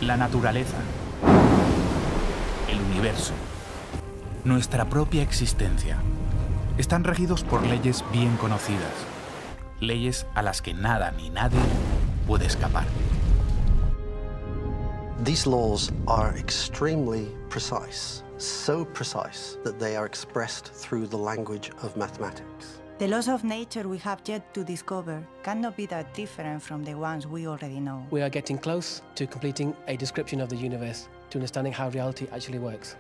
la naturaleza, el universo, nuestra propia existencia, están regidos por leyes bien conocidas, leyes a las que nada ni nadie puede escapar. These laws are extremely precise, so precise that they are expressed through the language of mathematics. The laws of nature we have yet to discover cannot be that different from the ones we already know. We are getting close to completing a description of the universe, to understanding how reality actually works.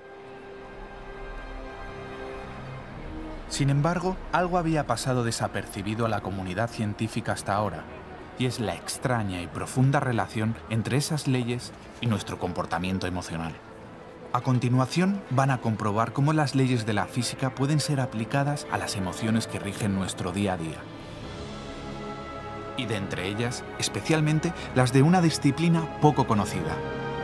Sin embargo, algo había pasado desapercibido a la comunidad científica hasta ahora, y es la extraña y profunda relación entre esas leyes y nuestro comportamiento emocional. A continuación, van a comprobar cómo las leyes de la física pueden ser aplicadas a las emociones que rigen nuestro día a día. Y de entre ellas, especialmente las de una disciplina poco conocida.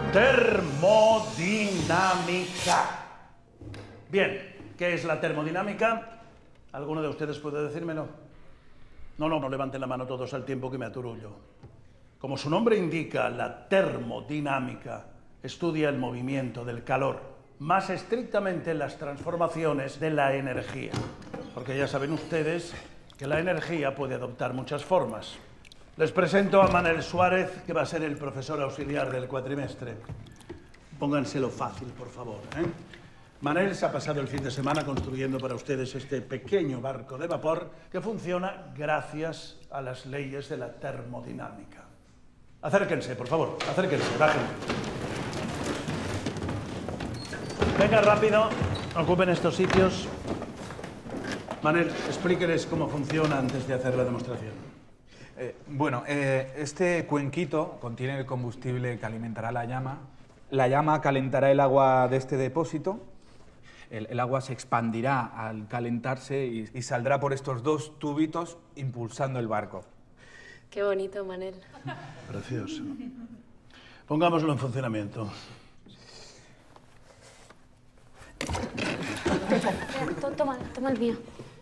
Termodinámica. Bien, ¿qué es la termodinámica? ¿Alguno de ustedes puede decírmelo? No levanten la mano todos al tiempo que me aturullo. Como su nombre indica, la termodinámica estudia el movimiento del calor, más estrictamente las transformaciones de la energía. Porque ya saben ustedes que la energía puede adoptar muchas formas. Les presento a Manel Suárez, que va a ser el profesor auxiliar del cuatrimestre. Pónganselo fácil, por favor, ¿eh? Manel se ha pasado el fin de semana construyendo para ustedes este pequeño barco de vapor que funciona gracias a las leyes de la termodinámica. Acérquense, por favor, acérquense, bajen. Venga, rápido, ocupen estos sitios. Manel, explíqueles cómo funciona antes de hacer la demostración. Este cuenquito contiene el combustible que alimentará la llama. La llama calentará el agua de este depósito. El agua se expandirá al calentarse y saldrá por estos dos tubitos impulsando el barco. Qué bonito, Manel. Precioso. Pongámoslo en funcionamiento. Toma el mío.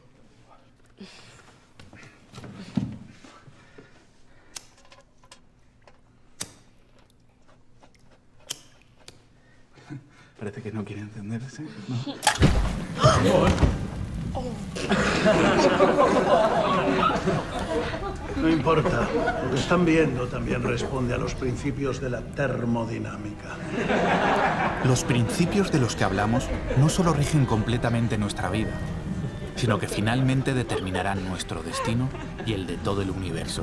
Parece que no quiere encenderse, ¿no? No importa, lo que están viendo también responde a los principios de la termodinámica. Los principios de los que hablamos no solo rigen completamente nuestra vida, sino que finalmente determinarán nuestro destino y el de todo el universo.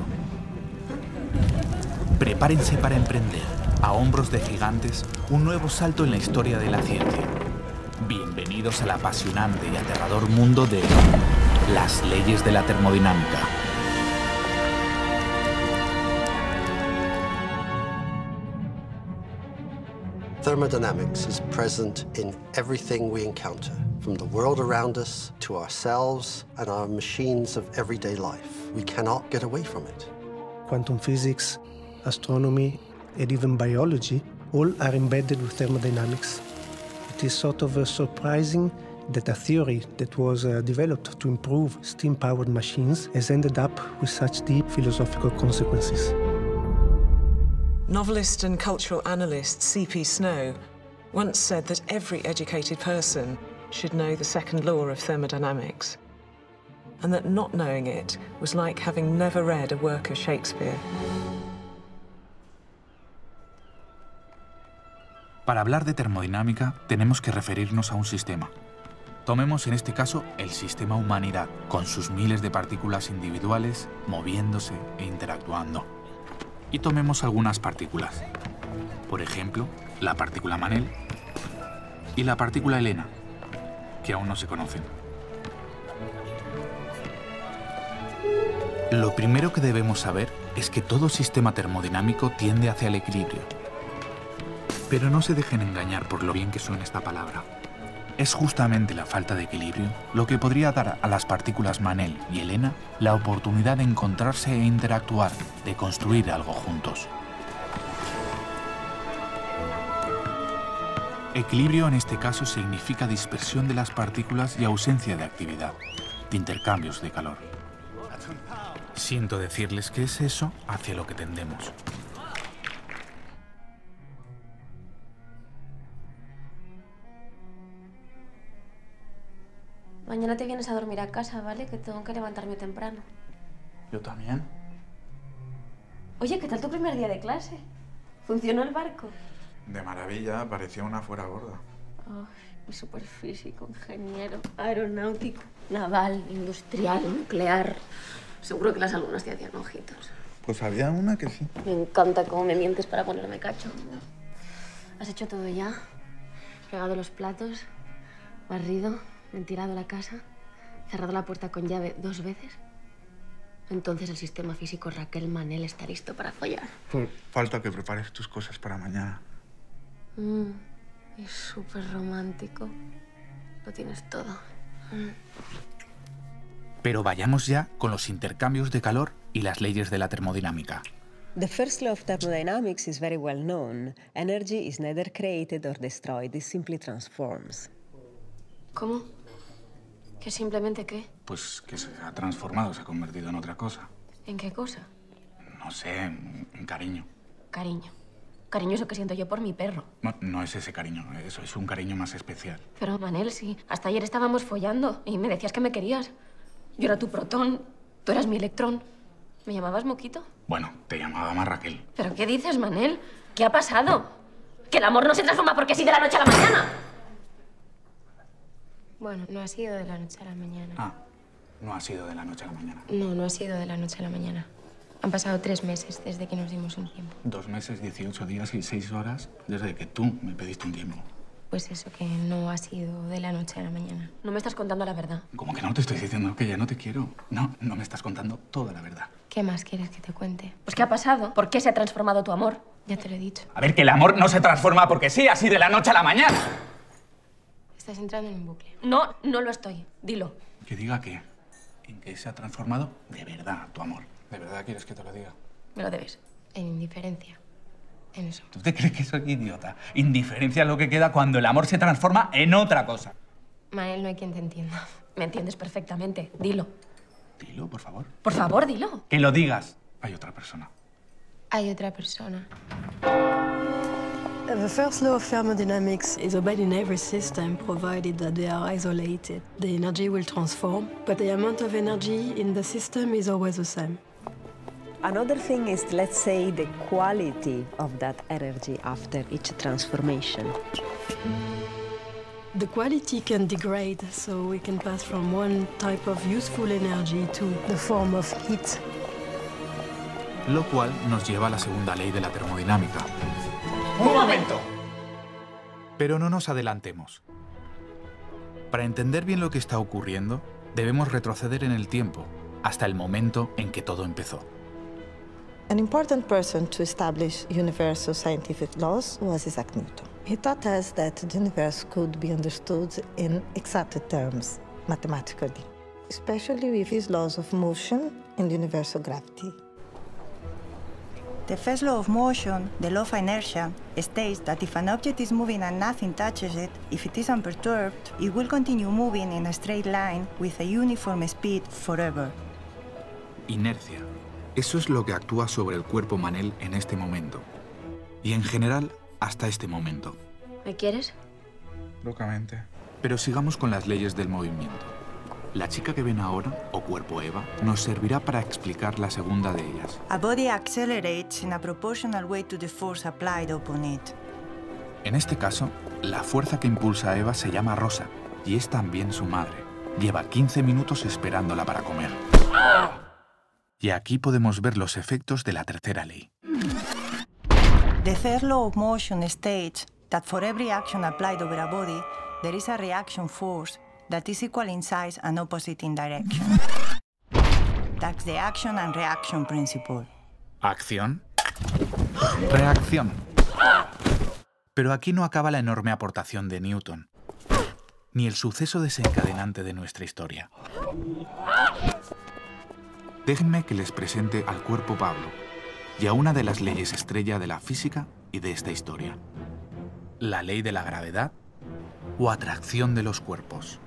Prepárense para emprender, a hombros de gigantes, un nuevo salto en la historia de la ciencia. Bienvenidos al apasionante y aterrador mundo de las leyes de la termodinámica. Thermodynamics is present in everything we encounter, from the world around us to ourselves and our machines of everyday life. We cannot get away from it. Quantum physics, astronomy, and even biology all are embedded with thermodynamics. It is sort of surprising that a theory that was developed to improve steam-powered machines has ended up with such deep philosophical consequences. Novelist and cultural analyst C.P. Snow once said that every educated person should know the second law of thermodynamics, and that not knowing it was like having never read a work of Shakespeare. Para hablar de termodinámica, tenemos que referirnos a un sistema. Tomemos en este caso el sistema humanidad, con sus miles de partículas individuales moviéndose e interactuando. Y tomemos algunas partículas. Por ejemplo, la partícula Manel y la partícula Elena, que aún no se conocen. Lo primero que debemos saber es que todo sistema termodinámico tiende hacia el equilibrio. Pero no se dejen engañar por lo bien que suena esta palabra. Es justamente la falta de equilibrio lo que podría dar a las partículas Manel y Elena la oportunidad de encontrarse e interactuar, de construir algo juntos. Equilibrio en este caso significa dispersión de las partículas y ausencia de actividad, de intercambios de calor. Siento decirles que es eso hacia lo que tendemos. Mañana te vienes a dormir a casa, ¿vale? Que tengo que levantarme temprano. Yo también. Oye, ¿qué tal tu primer día de clase? ¿Funcionó el barco? De maravilla, parecía una fuera gorda. Ay, superfísico, ingeniero, aeronáutico, naval, industrial, nuclear. Seguro que las alumnas te hacían ojitos. Pues había una que sí. Me encanta cómo me mientes para ponerme cacho. ¿Has hecho todo ya? Fregado los platos, barrido, ventilado la casa, cerrado la puerta con llave 2 veces. Entonces el sistema físico Raquel Manel está listo para follar. Pues falta que prepares tus cosas para mañana. Es súper romántico. Lo tienes todo. Pero vayamos ya con los intercambios de calor y las leyes de la termodinámica. The first law of thermodynamics is very well known. Energy is neither created or destroyed, it simply transforms. ¿Cómo? ¿Que simplemente qué? Pues que se ha transformado, se ha convertido en otra cosa. ¿En qué cosa? No sé, en cariño. Cariño. Cariño es lo que siento yo por mi perro. No es ese cariño, eso es un cariño más especial. Pero, Manel, sí. Hasta ayer estábamos follando y me decías que me querías. Yo era tu protón, tú eras mi electrón. ¿Me llamabas Moquito? Bueno, te llamaba más Raquel. ¿Pero qué dices, Manel? ¿Qué ha pasado? ¿Que el amor no se transforma porque sí de la noche a la mañana? Bueno, no ha sido de la noche a la mañana. Ah, no ha sido de la noche a la mañana. No ha sido de la noche a la mañana. Han pasado 3 meses desde que nos dimos un tiempo. 2 meses, 18 días y 6 horas desde que tú me pediste un tiempo. Pues eso, que no ha sido de la noche a la mañana. No me estás contando la verdad. ¿Cómo que no te estoy diciendo que ya no te quiero? No me estás contando toda la verdad. ¿Qué más quieres que te cuente? Pues ¿qué ha pasado? ¿Por qué se ha transformado tu amor? Ya te lo he dicho. A ver, que el amor no se transforma porque sí, así de la noche a la mañana. Estás entrando en un bucle. No lo estoy. Dilo. Que diga qué. ¿En qué se ha transformado de verdad tu amor? ¿De verdad quieres que te lo diga? Me lo debes. En indiferencia. En eso. ¿Tú te crees que soy idiota? Indiferencia es lo que queda cuando el amor se transforma en otra cosa. Mael, no hay quien te entienda. Me entiendes perfectamente. Dilo. Dilo, por favor. Por favor, dilo. Que lo digas. Hay otra persona. Hay otra persona. The first law of thermodynamics is obeyed in every system, provided that they are isolated. The energy will transform, but the amount of energy in the system is always the same. Another thing is, let's say, the quality of that energy after each transformation. The quality can degrade, so we can pass from one type of useful energy to the form of heat. Lo cual nos lleva a la segunda ley de la termodinámica. ¡Un momento! Pero no nos adelantemos. Para entender bien lo que está ocurriendo, debemos retroceder en el tiempo, hasta el momento en que todo empezó. An important person to establish universal scientific laws was Isaac Newton. He taught us that the universe could be understood in exact terms, mathematically, especially with his laws of motion and universal gravity. The first law of motion, the law of inertia, states that if an object is moving and nothing touches it, if it is unperturbed, it will continue moving in a straight line with a uniform speed forever. Inercia. Eso es lo que actúa sobre el cuerpo Manel en este momento. Y en general, hasta este momento. ¿Me quieres? Locamente. Pero sigamos con las leyes del movimiento. La chica que ven ahora, o cuerpo Eva, nos servirá para explicar la segunda de ellas. A body accelerates in a proportional way to the force applied upon it. En este caso, la fuerza que impulsa a Eva se llama Rosa, y es también su madre. Lleva 15 minutos esperándola para comer. Y aquí podemos ver los efectos de la tercera ley. The third law of motion states that for every action applied over a body, there is a reaction force that is equal in size and opposite in direction. That's the action and reaction principle. Acción. Reacción. Pero aquí no acaba la enorme aportación de Newton, ni el suceso desencadenante de nuestra historia. Déjenme que les presente al cuerpo Pablo y a una de las leyes estrella de la física y de esta historia. La ley de la gravedad o atracción de los cuerpos.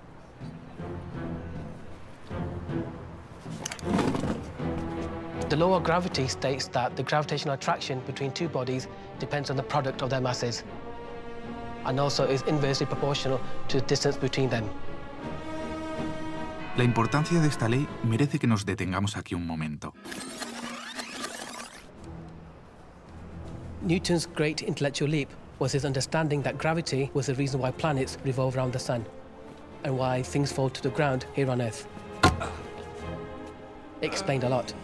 The law of gravity states that the gravitational attraction between two bodies depends on the product of their masses, and also is inversely proportional to the distance between them. La importancia de esta ley merece que nos detengamos aquí un momento. Newton's great intellectual leap was his understanding that gravity was the reason why planets revolve around the sun and why things fall to the ground here on Earth. It explained a lot.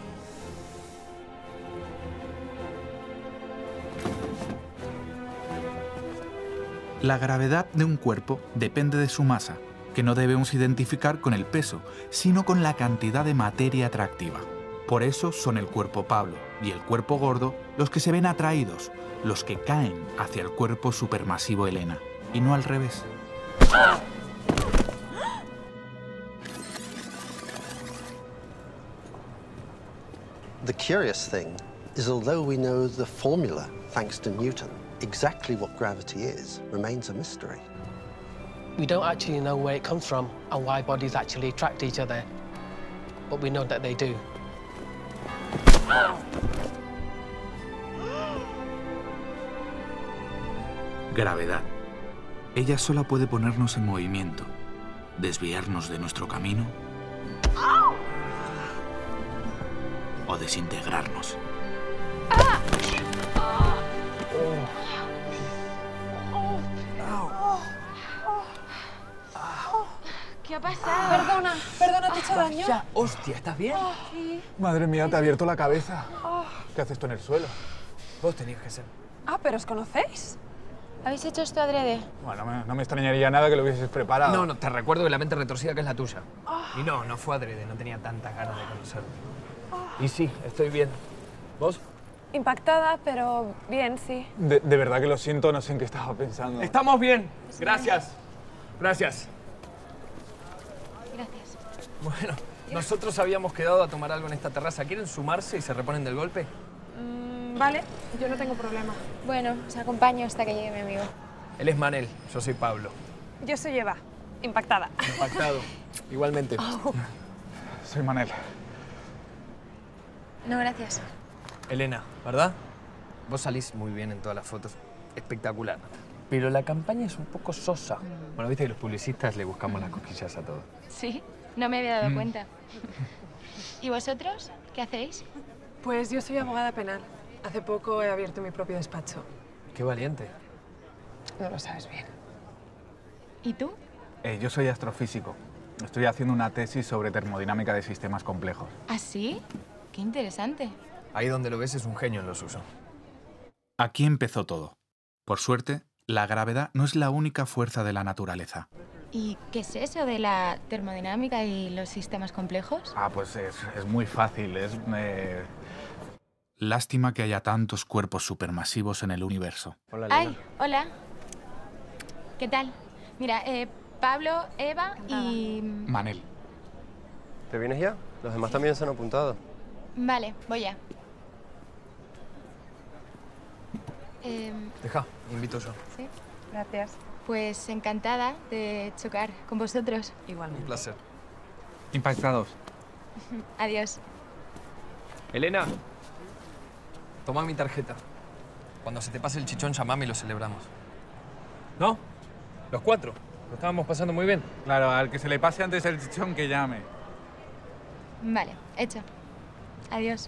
La gravedad de un cuerpo depende de su masa, que no debemos identificar con el peso, sino con la cantidad de materia atractiva. Por eso son el cuerpo Pablo y el cuerpo gordo los que se ven atraídos, los que caen hacia el cuerpo supermasivo Elena, y no al revés. The curious thing is, although we know the formula, thanks to Newton, exactly what gravity is remains a mystery. We don't actually know where it comes from and why bodies actually attract each other, but we know that they do. Gravedad. Ella sola puede ponernos en movimiento, desviarnos de nuestro camino o desintegrarnos. ¿Qué ha pasado? Perdona, ¿te he hecho daño? Ya. Hostia, ¿estás bien? Sí. Madre mía, te ha abierto la cabeza. ¿Qué haces tú en el suelo? Vos tenías que ser. Ah, ¿pero os conocéis? ¿Habéis hecho esto adrede? Bueno, no me extrañaría nada que lo hubieses preparado. No, te recuerdo que la mente retorcida que es la tuya. Y no fue adrede, no tenía tantas ganas de conocerlo. Y sí, estoy bien. ¿Vos? Impactada, pero bien, sí. De verdad que lo siento, no sé en qué estaba pensando. Estamos bien. Gracias. Gracias. Gracias. Bueno, nosotros habíamos quedado a tomar algo en esta terraza. ¿Quieren sumarse y se reponen del golpe? Vale, yo no tengo problema. Bueno, os acompaño hasta que llegue mi amigo. Él es Manel, yo soy Pablo. Yo soy Eva, impactada. Impactado. Igualmente. Soy Manel. No, gracias. Elena, ¿verdad? Vos salís muy bien en todas las fotos. Espectacular. Pero la campaña es un poco sosa. Bueno, viste que los publicistas le buscamos las cosquillas a todo. Sí, no me había dado cuenta. ¿Y vosotros? ¿Qué hacéis? Pues yo soy abogada penal. Hace poco he abierto mi propio despacho. Qué valiente. No lo sabes bien. ¿Y tú? Yo soy astrofísico. Estoy haciendo una tesis sobre termodinámica de sistemas complejos. ¿Ah, sí? Qué interesante. Ahí donde lo ves es un genio en lo suyo. Aquí empezó todo. Por suerte, la gravedad no es la única fuerza de la naturaleza. ¿Y qué es eso de la termodinámica y los sistemas complejos? Ah, pues es muy fácil. Lástima que haya tantos cuerpos supermasivos en el universo. Hola, ¡Ay! Hola. ¿Qué tal? Mira, Pablo, Eva y... Manel. ¿Te vienes ya? Los demás también se han apuntado. Vale, voy ya. Deja, invito yo. Sí, gracias. Pues encantada de chocar con vosotros. Igualmente. Un placer. Impactados. Adiós. Elena, toma mi tarjeta. Cuando se te pase el chichón, llamame y lo celebramos. ¿No? Los cuatro. Lo estábamos pasando muy bien. Claro, al que se le pase antes el chichón, que llame. Vale, hecho. Adiós.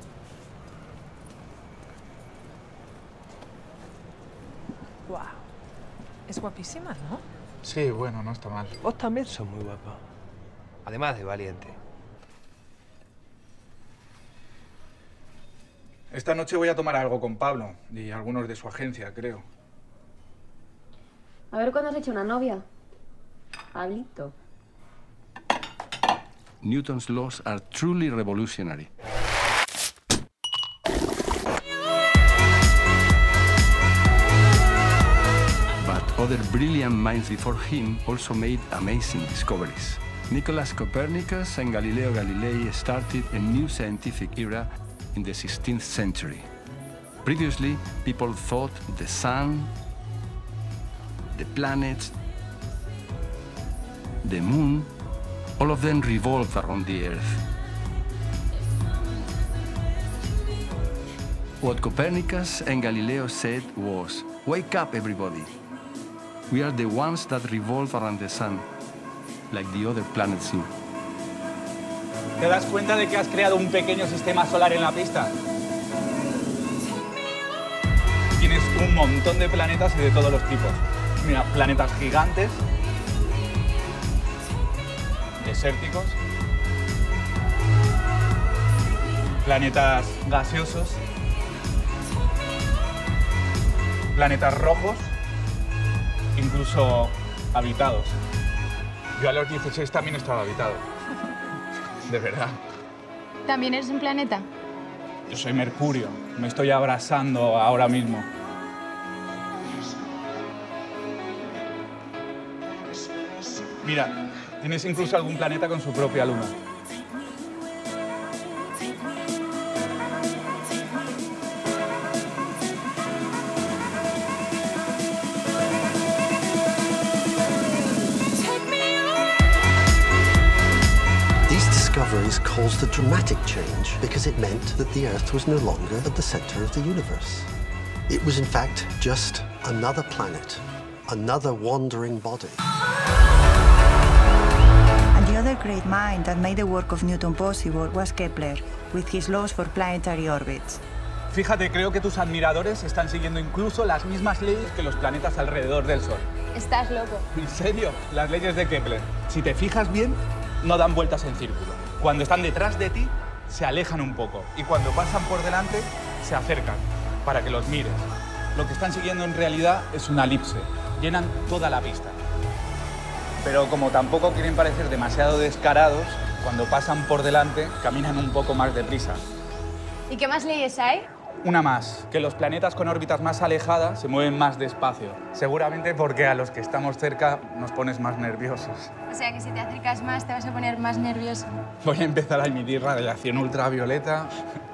Wow. Es guapísima, ¿no? Sí, bueno, no está mal. Vos también sos muy guapa. Además de valiente. Esta noche voy a tomar algo con Pablo y algunos de su agencia, creo. A ver cuándo has hecho una novia. Pablito. Newton's laws are truly revolutionary. But other brilliant minds before him also made amazing discoveries. Nicholas Copernicus and Galileo Galilei started a new scientific era in the 16th century. Previously, people thought the sun, the planets, the moon, all of them revolve around the Earth. What Copernicus and Galileo said was, wake up, everybody. We are the ones that revolve around the sun, like the other planets do. ¿Te das cuenta de que has creado un pequeño sistema solar en la pista? Tienes un montón de planetas y de todos los tipos. Mira, planetas gigantes, desérticos, planetas gaseosos, planetas rojos, incluso habitados. Yo a los 16 también estaba habitado. De verdad. ¿También eres un planeta? Yo soy Mercurio. Me estoy abrasando ahora mismo. Mira, tienes incluso algún planeta con su propia luna. Discoveries caused a dramatic change because it meant that the Earth was no longer at the center of the universe. It was, in fact, just another planet, another wandering body. And the other great mind that made the work of Newton possible was Kepler, with his laws for planetary orbits. Fíjate, creo que tus admiradores están siguiendo incluso las mismas leyes que los planetas alrededor del Sol. Estás loco. ¿En serio? Las leyes de Kepler. Si te fijas bien, no dan vueltas en círculo. Cuando están detrás de ti, se alejan un poco. Y cuando pasan por delante, se acercan para que los mires. Lo que están siguiendo en realidad es una elipse. Llenan toda la pista. Pero como tampoco quieren parecer demasiado descarados, cuando pasan por delante, caminan un poco más deprisa. ¿Y qué más leyes hay? Una más, que los planetas con órbitas más alejadas se mueven más despacio. Seguramente porque a los que estamos cerca nos pones más nerviosos. O sea que si te acercas más te vas a poner más nervioso. Voy a empezar a emitir radiación ultravioleta.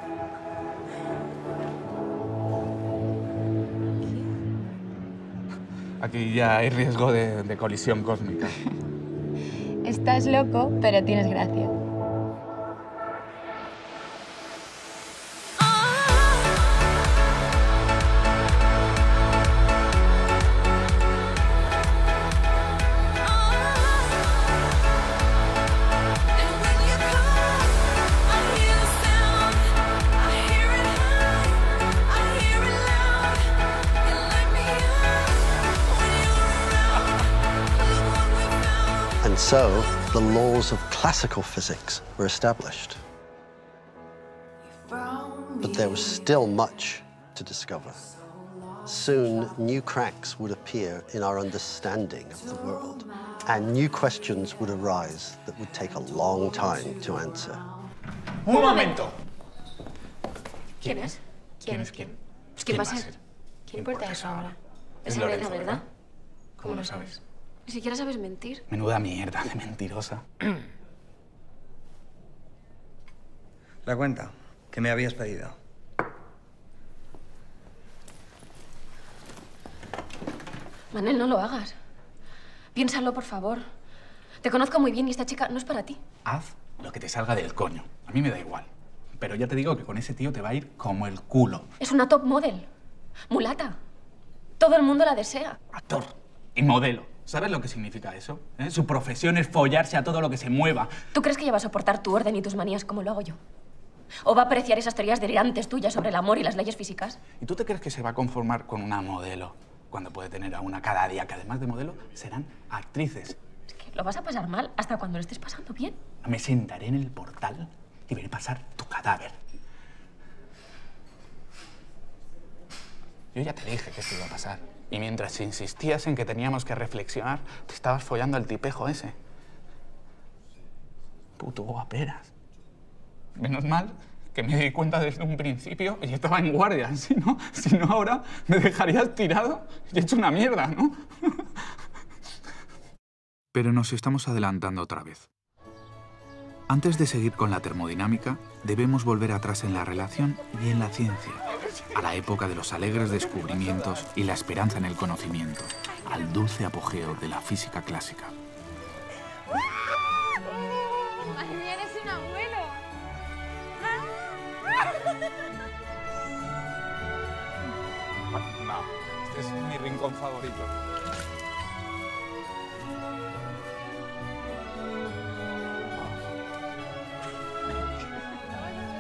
Aquí ya hay riesgo de colisión cósmica. Estás loco, pero tienes gracia. And so, the laws of classical physics were established. But there was still much to discover. Soon, new cracks would appear in our understanding of the world, and new questions would arise that would take a long time to answer. ¡Un momento! ¿Quién es? ¿Quién es quién? Pues ¿quién va a ser? ¿Quién importa eso ahora? Es Lorena, ¿verdad? ¿Cómo lo sabes? Ni siquiera sabes mentir. Menuda mierda de mentirosa. La cuenta que me habías pedido. Manel, no lo hagas. Piénsalo, por favor. Te conozco muy bien y esta chica no es para ti. Haz lo que te salga del coño. A mí me da igual. Pero ya te digo que con ese tío te va a ir como el culo. Es una top model. Mulata. Todo el mundo la desea. Actor y modelo. ¿Sabes lo que significa eso? Su profesión es follarse a todo lo que se mueva. ¿Tú crees que ella va a soportar tu orden y tus manías como lo hago yo? ¿O va a apreciar esas teorías delirantes tuyas sobre el amor y las leyes físicas? ¿Y tú te crees que se va a conformar con una modelo cuando puede tener a una cada día que además de modelo serán actrices? Es que lo vas a pasar mal hasta cuando lo estés pasando bien. Me sentaré en el portal y veré pasar tu cadáver. Yo ya te dije que esto iba a pasar. Y mientras insistías en que teníamos que reflexionar, te estabas follando al tipejo ese. Puto guaperas. Menos mal que me di cuenta desde un principio y estaba en guardia. Si no ahora me dejarías tirado y hecho una mierda, ¿no? Pero nos estamos adelantando otra vez. Antes de seguir con la termodinámica, debemos volver atrás en la relación y en la ciencia, a la época de los alegres descubrimientos y la esperanza en el conocimiento, al dulce apogeo de la física clásica. ¡Madre mía, eres un abuelo! No, este es mi rincón favorito.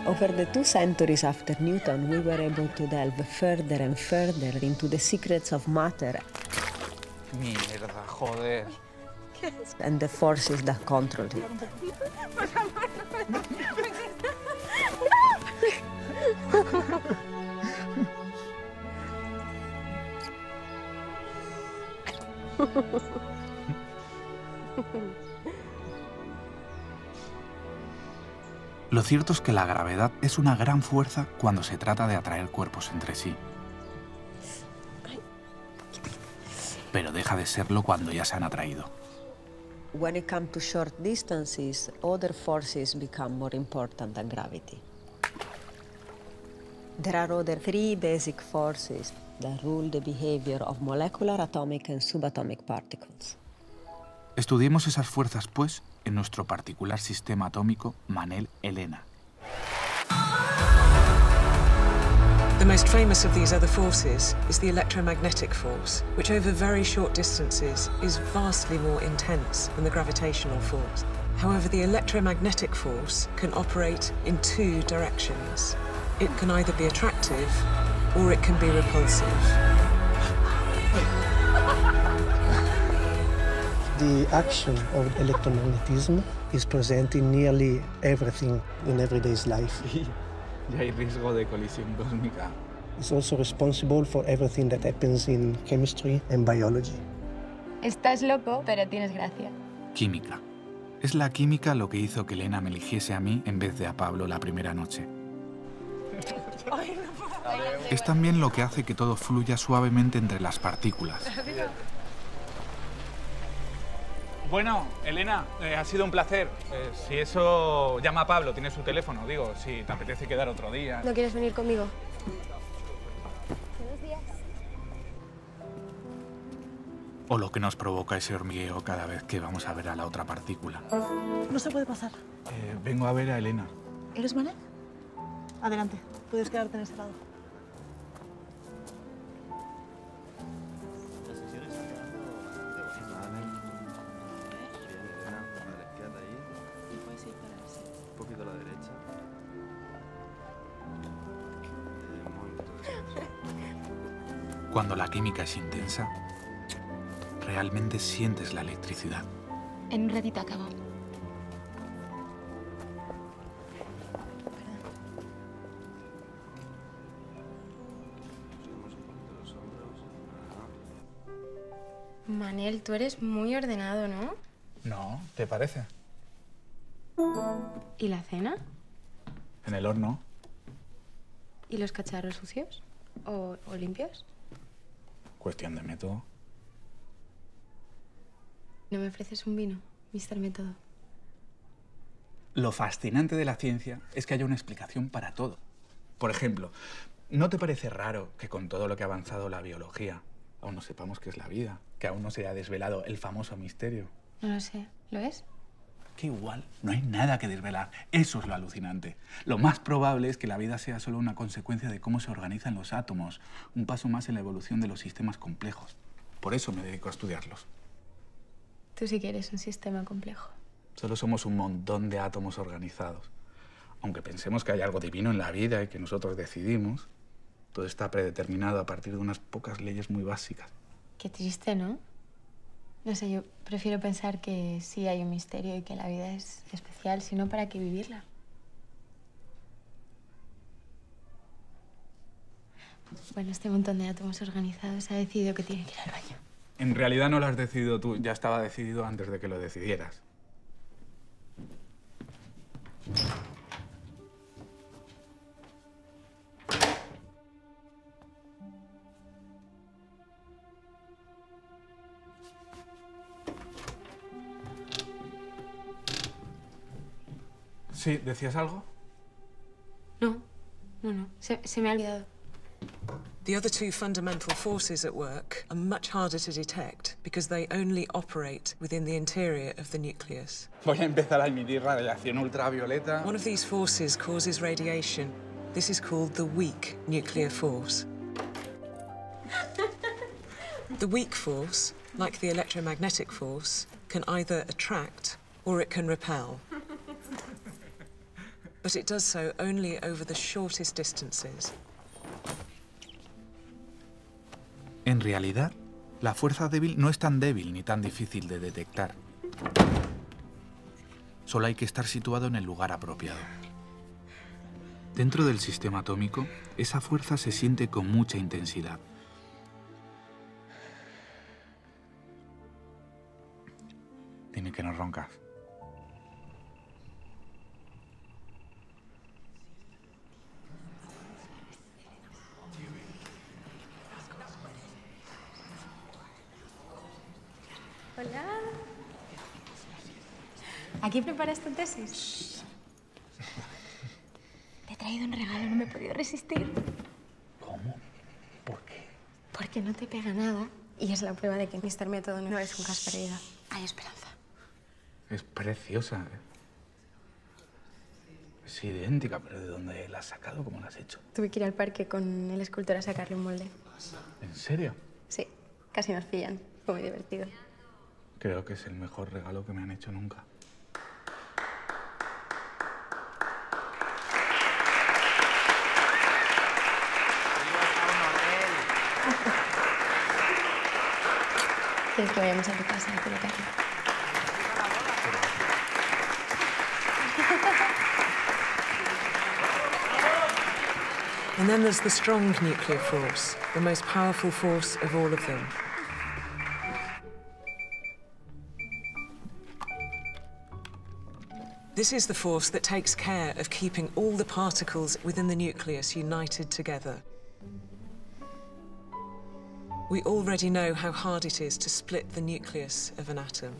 Over the 2 centuries after Newton, we were able to delve further and further into the secrets of matter Mierda, joder. and the forces that control it. Lo cierto es que la gravedad es una gran fuerza cuando se trata de atraer cuerpos entre sí. Pero deja de serlo cuando ya se han atraído. When it comes to short distances, other forces become more important than gravity. There are other 3 basic forces that rule the behavior of molecular, atomic, and subatomic particles. Estudiemos esas fuerzas, pues, en nuestro particular sistema atómico Manel-Elena. The most famous of these other forces is the electromagnetic force, which over very short distances is vastly more intense than the gravitational force. However, the electromagnetic force can operate in 2 directions. It can either be attractive or it can be repulsive. The action of electromagnetism is present in nearly everything in everyday's life. Ya hay riesgo de colisión cósmica. It's also responsible for everything that happens in chemistry and biology. Estás loco, pero tienes gracia. Química. Es la química lo que hizo que Elena me eligiese a mí en vez de a Pablo la primera noche. Es también lo que hace que todo fluya suavemente entre las partículas. Bueno, Elena, ha sido un placer. Si eso, llama a Pablo, tiene su teléfono. Digo, si te apetece quedar otro día. ¿No quieres venir conmigo? O lo que nos provoca ese hormigueo cada vez que vamos a ver a la otra partícula. No se puede pasar. Vengo a ver a Elena. ¿Eres Manel? Adelante, puedes quedarte en este lado. Un poquito a la derecha. Cuando la química es intensa, realmente sientes la electricidad. En un ratito acabo. Manel, tú eres muy ordenado, ¿no? No, ¿te parece? ¿Y la cena? En el horno. ¿Y los cacharros sucios? ¿O limpios? Cuestión de método. ¿No me ofreces un vino, Mr. Método? Lo fascinante de la ciencia es que haya una explicación para todo. Por ejemplo, ¿no te parece raro que con todo lo que ha avanzado la biología aún no sepamos qué es la vida? Que aún no se haya desvelado el famoso misterio. No lo sé. ¿Lo es? Que igual no hay nada que desvelar. Eso es lo alucinante. Lo más probable es que la vida sea solo una consecuencia de cómo se organizan los átomos, un paso más en la evolución de los sistemas complejos. Por eso me dedico a estudiarlos. Tú sí que eres un sistema complejo. Solo somos un montón de átomos organizados. Aunque pensemos que hay algo divino en la vida y que nosotros decidimos, todo está predeterminado a partir de unas pocas leyes muy básicas. Qué triste, ¿no? No sé, yo prefiero pensar que sí hay un misterio y que la vida es especial, si no, ¿para qué vivirla? Bueno, este montón de átomos organizados ha decidido que tiene que ir al baño. En realidad no lo has decidido tú, ya estaba decidido antes de que lo decidieras. Sí, ¿decías algo? No. Se me ha olvidado. The other 2 fundamental forces at work are much harder to detect because they only operate within the interior of the nucleus. Voy a empezar a emitir radiación ultravioleta. One of these forces causes radiation. This is called the weak nuclear force. The weak force, like the electromagnetic force, can either attract or it can repel. but it does so only over the shortest distances. En realidad, la fuerza débil no es tan débil ni tan difícil de detectar. Solo hay que estar situado en el lugar apropiado. Dentro del sistema atómico, esa fuerza se siente con mucha intensidad. Dime que no roncas. Hola. ¿Aquí preparas tu tesis? Te he traído un regalo, no me he podido resistir. ¿Cómo? ¿Por qué? Porque no te pega nada y es la prueba de que Mr. Método no es un caso perdido. Hay esperanza. Es preciosa. Es idéntica, pero ¿de dónde la has sacado? ¿Cómo la has hecho? Tuve que ir al parque con el escultor a sacarle un molde. ¿En serio? Sí, casi nos pillan. Fue muy divertido. Creo que es el mejor regalo que me han hecho nunca. ¿Quieres que vayamos a tu casa a colocarlo? And then there's the strong nuclear force, the most powerful force of all of them. This is the force that takes care of keeping all the particles within the nucleus united together. We already know how hard it is to split the nucleus of an atom.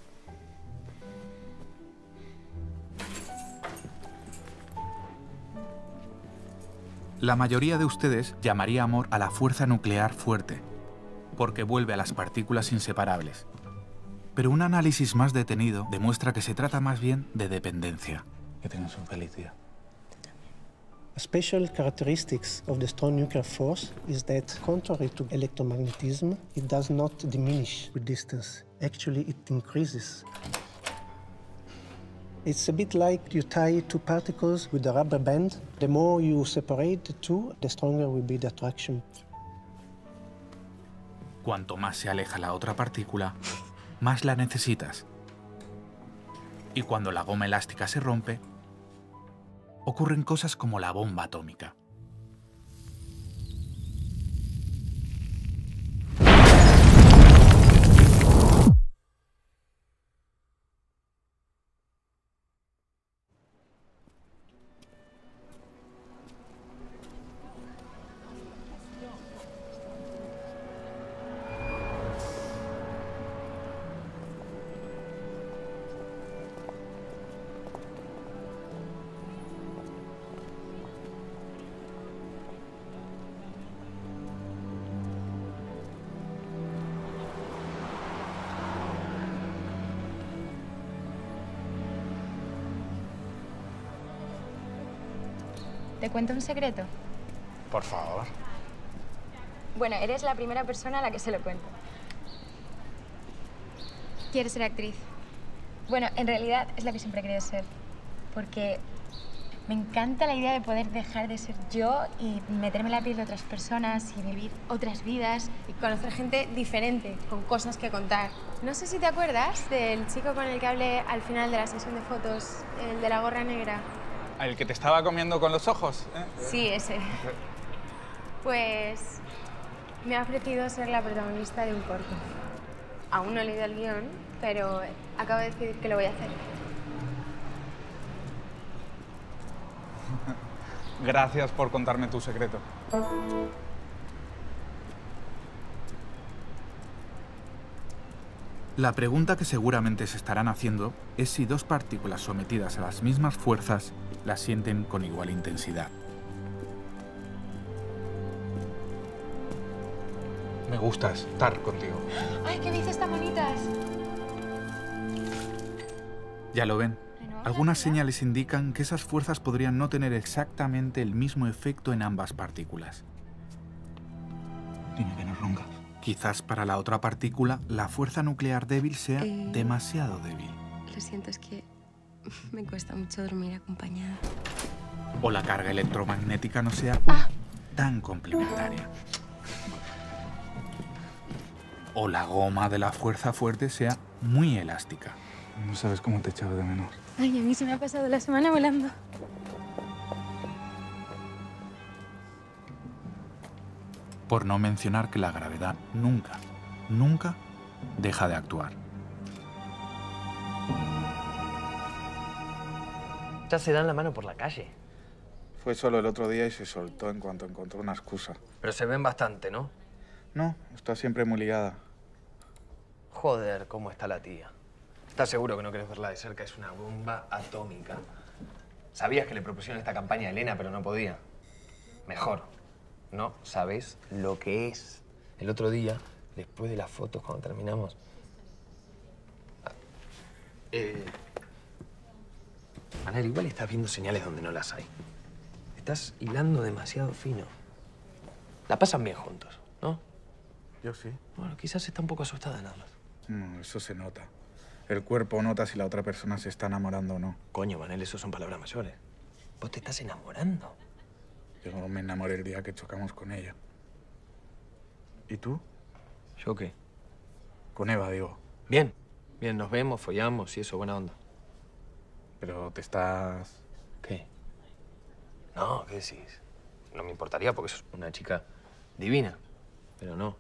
La mayoría de ustedes llamaría amor a la fuerza nuclear fuerte, porque vuelve a las partículas inseparables. Pero un análisis más detenido demuestra que se trata más bien de dependencia. Que tengas un feliz día. A special characteristics of the strong nuclear force is that, contrary to electromagnetism, it does not diminish with distance. Actually, it increases. It's a bit like you tie two particles with a rubber band. The more you separate the two, the stronger will be the attraction. Cuanto más se aleja la otra partícula, más la necesitas. Y cuando la goma elástica se rompe, ocurren cosas como la bomba atómica. ¿Te cuento un secreto? Por favor. Bueno, eres la primera persona a la que se lo cuento. Quiero ser actriz. Bueno, en realidad es lo que siempre he querido ser. Porque me encanta la idea de poder dejar de ser yo y meterme en la piel de otras personas y vivir otras vidas y conocer gente diferente, con cosas que contar. No sé si te acuerdas del chico con el que hablé al final de la sesión de fotos, el de la gorra negra. ¿El que te estaba comiendo con los ojos? Sí, ese. Pues me ha ofrecido ser la protagonista de un corto. Aún no he leído el guión, pero acabo de decidir que lo voy a hacer. Gracias por contarme tu secreto. La pregunta que seguramente se estarán haciendo es si dos partículas sometidas a las mismas fuerzas las sienten con igual intensidad. Me gusta estar contigo. ¡Ay, qué bicis tan bonitas! Ya lo ven. Algunas señales indican que esas fuerzas podrían no tener exactamente el mismo efecto en ambas partículas. Dime que no roncas. Quizás para la otra partícula la fuerza nuclear débil sea demasiado débil. Lo siento, es que me cuesta mucho dormir acompañada. o la carga electromagnética no sea tan complementaria. O la goma de la fuerza fuerte sea muy elástica. No sabes cómo te echaba de menos. Ay, a mí se me ha pasado la semana volando. Por no mencionar que la gravedad nunca deja de actuar. Ya se dan la mano por la calle. Fue solo el otro día y se soltó en cuanto encontró una excusa. Pero se ven bastante, ¿no? No, está siempre muy ligada. Joder, cómo está la tía. ¿Estás seguro que no querés verla de cerca? Es una bomba atómica. Sabías que le propusieron esta campaña a Elena, pero no podía. Mejor. No sabes lo que es. El otro día, después de las fotos, cuando terminamos... Manel, igual estás viendo señales donde no las hay. Estás hilando demasiado fino. La pasan bien juntos, ¿no? Yo sí. Bueno, quizás está un poco asustada nada más. No, eso se nota. El cuerpo nota si la otra persona se está enamorando o no. Coño, Manel, eso son palabras mayores. Vos te estás enamorando. Yo me enamoré el día que chocamos con ella. ¿Y tú? ¿Yo qué? Con Eva, digo. Bien. Bien, nos vemos, follamos y eso, buena onda. Pero te estás... ¿Qué? No, ¿qué decís? No me importaría porque sos una chica divina. Pero no.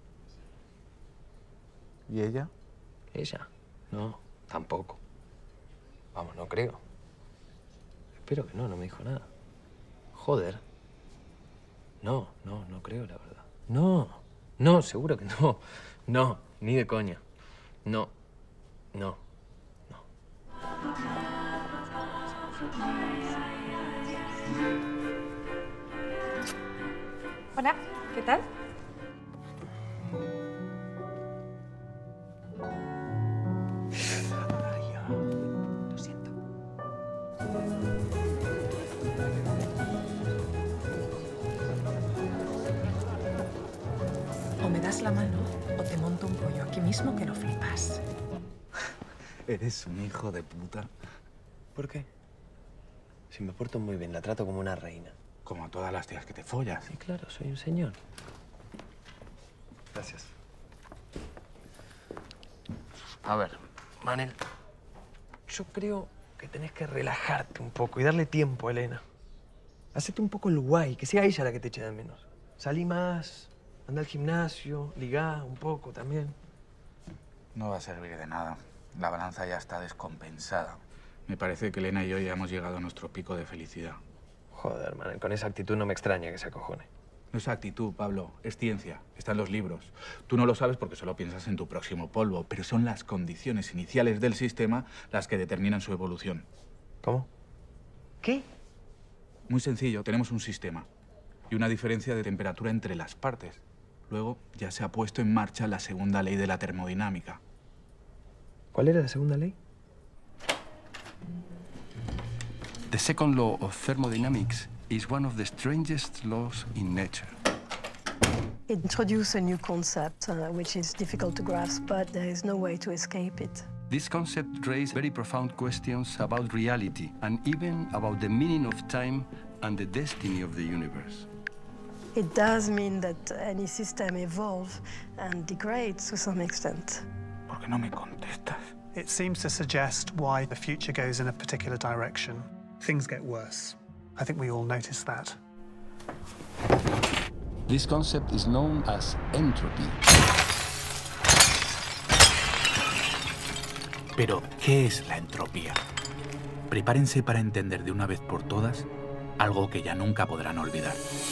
¿Y ella? ¿Ella? No, tampoco. Vamos, no creo. Espero que no me dijo nada. Joder. No creo, la verdad. No, seguro que no. No, ni de coña. No. Hola, ¿qué tal? Lo siento. O me das la mano o te monto un pollo aquí mismo que lo flipas. Eres un hijo de puta. ¿Por qué? Si me porto muy bien, la trato como una reina. Como a todas las tías que te follas. Sí, claro, soy un señor. Gracias. A ver, Manel, yo creo que tenés que relajarte un poco y darle tiempo a Elena. Hacete un poco el guay, que sea ella la que te eche de menos. Salí más, anda al gimnasio, ligá un poco también. No va a servir de nada. La balanza ya está descompensada. Me parece que Elena y yo ya hemos llegado a nuestro pico de felicidad. Joder, Manel, con esa actitud no me extraña que se acojone. No es actitud, Pablo. Es ciencia. Está en los libros. Tú no lo sabes porque solo piensas en tu próximo polvo, pero son las condiciones iniciales del sistema las que determinan su evolución. ¿Cómo? ¿Qué? Muy sencillo. Tenemos un sistema y una diferencia de temperatura entre las partes. Luego ya se ha puesto en marcha la segunda ley de la termodinámica. ¿Cuál era la segunda ley? The second law of thermodynamics is one of the strangest laws in nature. It introduced a new concept, which is difficult to grasp, but there is no way to escape it. This concept raised very profound questions about reality and even about the meaning of time and the destiny of the universe. It does mean that any system evolves and degrades to some extent. ¿Por qué no me contestas? It seems to suggest why the future goes in a particular direction. Things get worse. I think we all notice that. This concept is known as entropy. Pero, ¿qué es la entropía? Prepárense para entender de una vez por todas algo que ya nunca podrán olvidar.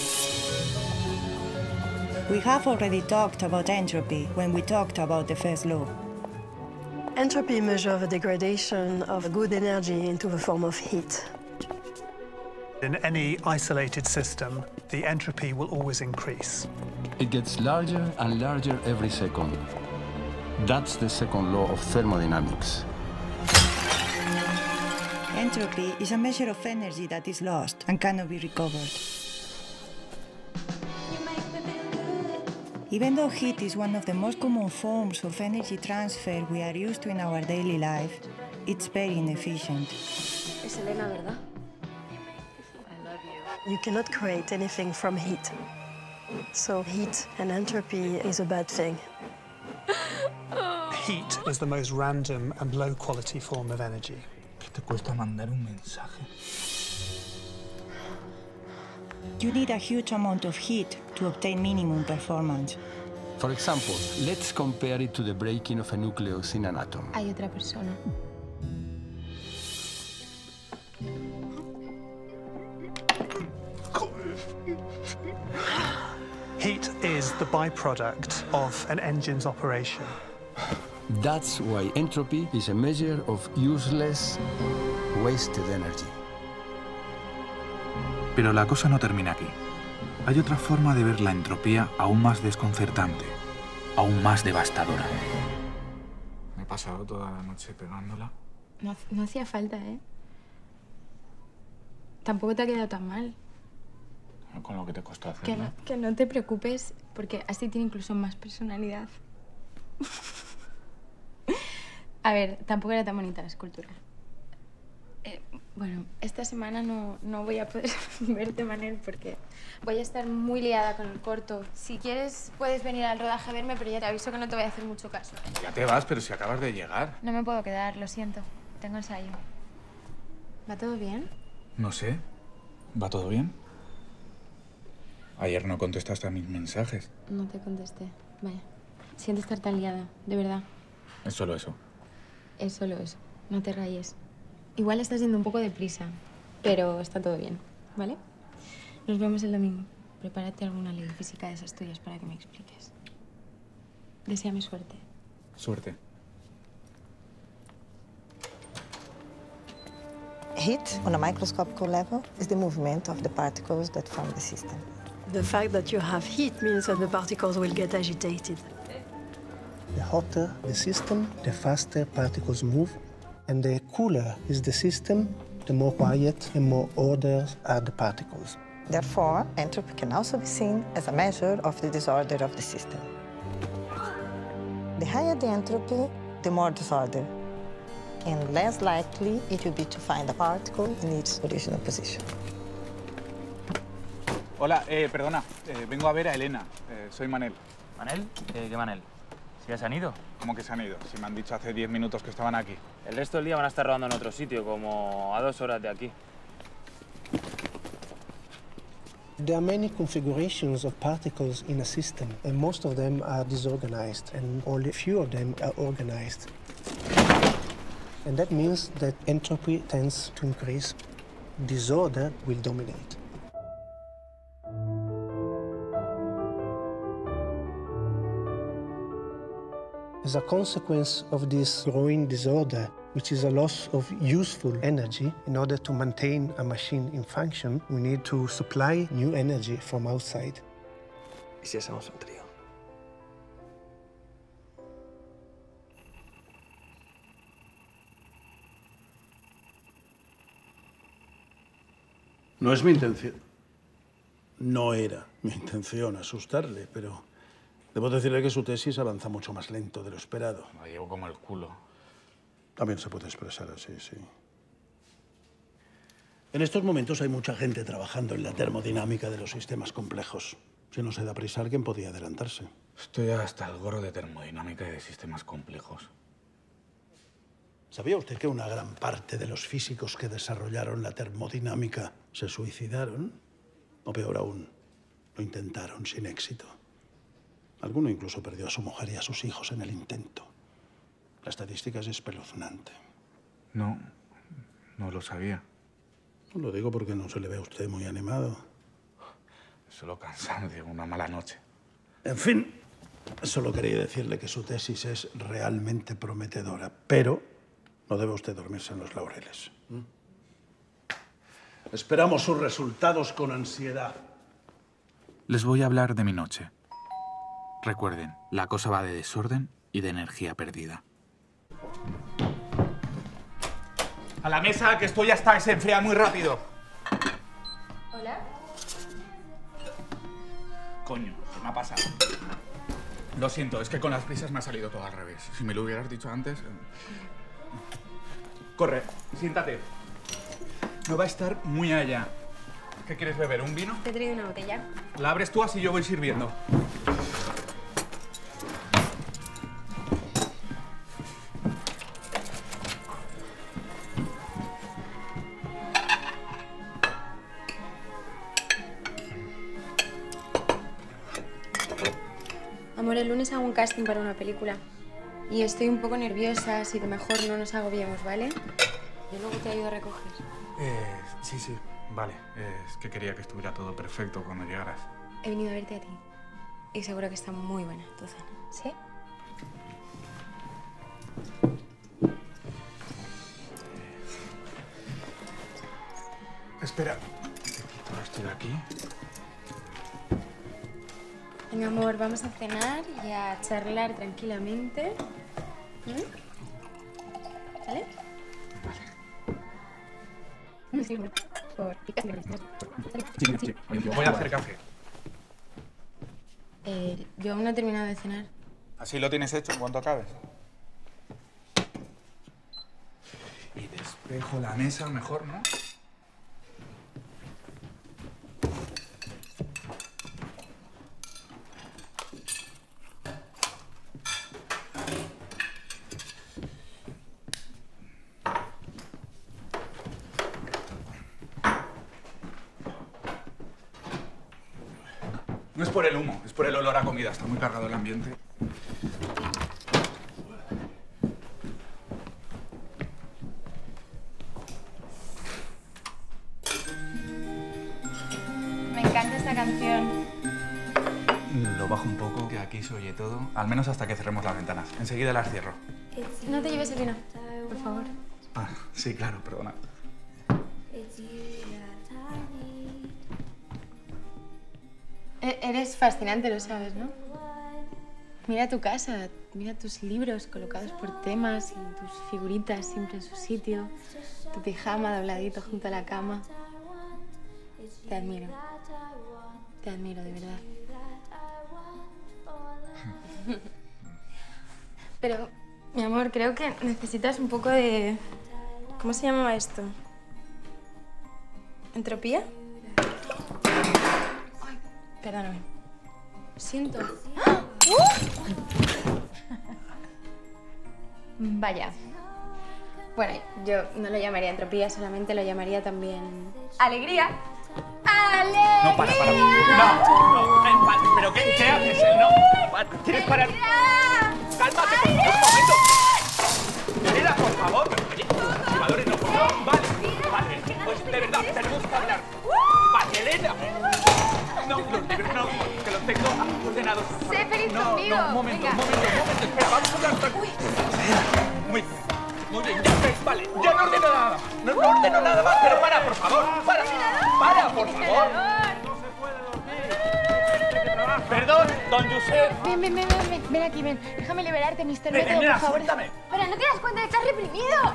We have already talked about entropy when we talked about the first law. Entropy measures the degradation of good energy into the form of heat. In any isolated system, the entropy will always increase. It gets larger and larger every second. That's the second law of thermodynamics. Entropy is a measure of energy that is lost and cannot be recovered. Even though heat is one of the most common forms of energy transfer we are used to in our daily life, it's very inefficient. Es Elena, ¿verdad? You cannot create anything from heat. So heat and entropy is a bad thing. Heat is the most random and low-quality form of energy. ¿Qué te cuesta mandar un mensaje? You need a huge amount of heat to obtain minimum performance. For example, let's compare it to the breaking of a nucleus in an atom. Hay otra persona. Heat is the byproduct of an engine's operation. That's why entropy is a measure of useless, wasted energy. Pero la cosa no termina aquí. Hay otra forma de ver la entropía aún más desconcertante, aún más devastadora. Me he pasado toda la noche pegándola. No hacía falta, ¿eh? Tampoco te ha quedado tan mal. Con lo que te costó hacerlo. Que no te preocupes, porque así tiene incluso más personalidad. A ver, tampoco era tan bonita la escultura. Bueno, esta semana no voy a poder verte, Manel, porque voy a estar muy liada con el corto. Si quieres, puedes venir al rodaje a verme, pero ya te aviso que no te voy a hacer mucho caso. Ya te vas, pero si acabas de llegar. No me puedo quedar, lo siento. Tengo ensayo. ¿Va todo bien? No sé. ¿Va todo bien? Ayer no contestaste a mis mensajes. No te contesté. Vaya. Siento estar tan liada, de verdad. Es solo eso. Es solo eso. No te rayes. Igual estás yendo un poco deprisa, pero está todo bien, ¿vale? Nos vemos el domingo. Prepárate alguna ley física de esas tuyas para que me expliques. Deséame suerte. Suerte. Heat, on a microscopical level, is the movement of the particles that form the system. The fact that you have heat means that the particles will get agitated. The hotter the system, the faster particles move, and the cooler is the system, the more quiet and more ordered are the particles. Therefore, entropy can also be seen as a measure of the disorder of the system. The higher the entropy, the more disorder, and less likely it will be to find a particle in its original position. Hola, perdona, vengo a ver a Elena. Soy Manel. ¿Manel? ¿Qué Manel? ¿Si ya se han ido? ¿Cómo que se han ido? Si me han dicho hace 10 minutos que estaban aquí. El resto del día van a estar rodando en otro sitio, como a 2 horas de aquí. There are many configurations of particles in a system, and most of them are disorganized, and only a few of them are organized. And that means that entropy tends to increase. Disorder will dominate. As a consequence of this growing disorder, which is a loss of useful energy, in order to maintain a machine in function, we need to supply new energy from outside. ¿Y si hacemos un trío? No es mi intención. No era mi intención asustarle, pero debo decirle que su tesis avanza mucho más lento de lo esperado. La llevo como el culo. También se puede expresar así, sí. En estos momentos hay mucha gente trabajando en la termodinámica de los sistemas complejos. Si no se da prisa, alguien podía adelantarse. Estoy hasta el gorro de termodinámica y de sistemas complejos. ¿Sabía usted que una gran parte de los físicos que desarrollaron la termodinámica se suicidaron? O peor aún, lo intentaron sin éxito. Alguno incluso perdió a su mujer y a sus hijos en el intento. La estadística es espeluznante. No lo sabía. Lo digo porque no se le ve a usted muy animado. Solo cansancio, una mala noche. En fin, solo quería decirle que su tesis es realmente prometedora, pero no debe usted dormirse en los laureles. Esperamos sus resultados con ansiedad. Les voy a hablar de mi noche. Recuerden, la cosa va de desorden y de energía perdida. A la mesa, que esto ya está, se enfría muy rápido. ¿Hola? Coño, ¿qué me ha pasado? Lo siento, es que con las prisas me ha salido todo al revés. Si me lo hubieras dicho antes... Corre, siéntate. No va a estar muy allá. ¿Qué quieres beber? ¿Un vino? Te he traído una botella. La abres tú, así yo voy sirviendo. Amor, el lunes hago un casting para una película. Y estoy un poco nerviosa, así que mejor no nos agobiemos, ¿vale? Yo luego te ayudo a recoger. Sí, vale. Es que quería que estuviera todo perfecto cuando llegaras. He venido a verte a ti. Y seguro que está muy buena tu cena. ¿Sí? Espera. Te quito esto de aquí. Venga, amor, vamos a cenar y a charlar tranquilamente. ¿Vale? Sí. Voy a hacer café. Yo aún no he terminado de cenar. Así lo tienes hecho en cuanto acabes. Y despejo la mesa mejor, ¿no? No es por el humo, es por el olor a comida. Está muy cargado el ambiente. Me encanta esta canción. Lo bajo un poco, que aquí se oye todo. Al menos hasta que cerremos las ventanas. Enseguida las cierro. No te lleves el vino, por favor. Ah, sí, claro, perdona. Eres fascinante, lo sabes, ¿no? Mira tu casa, mira tus libros colocados por temas y tus figuritas siempre en su sitio, tu pijama dobladito junto a la cama. Te admiro. Te admiro, de verdad. Pero, mi amor, creo que necesitas un poco de... ¿Cómo se llamaba esto? ¿Entropía? Ay, perdóname. Lo siento. ¡Ah! Vaya. Bueno, yo no lo llamaría entropía, solamente lo llamaría también... ¡Alegría! ¡Alegría! No, para. No, ¿pero qué haces? No, ¿quieres parar? ¡Cálmate, por favor, un momento! Elena, por favor. Los archivadores no, por favor. Vale, pues de verdad, tenemos que hablar. Vale, Elena. No, los libros no, que los tengo ordenados. ¡Sé feliz conmigo! No, un momento, espera, vamos a hablar. Muy bien, ya ves, vale, ya no ordeno nada. No ordeno nada más, pero para, por favor, para, por favor. Perdón, don Josep. Ven aquí, ven. Déjame liberarte, Mr. Método, por favor. Suéltame. Pero ¿no te das cuenta de que has reprimido?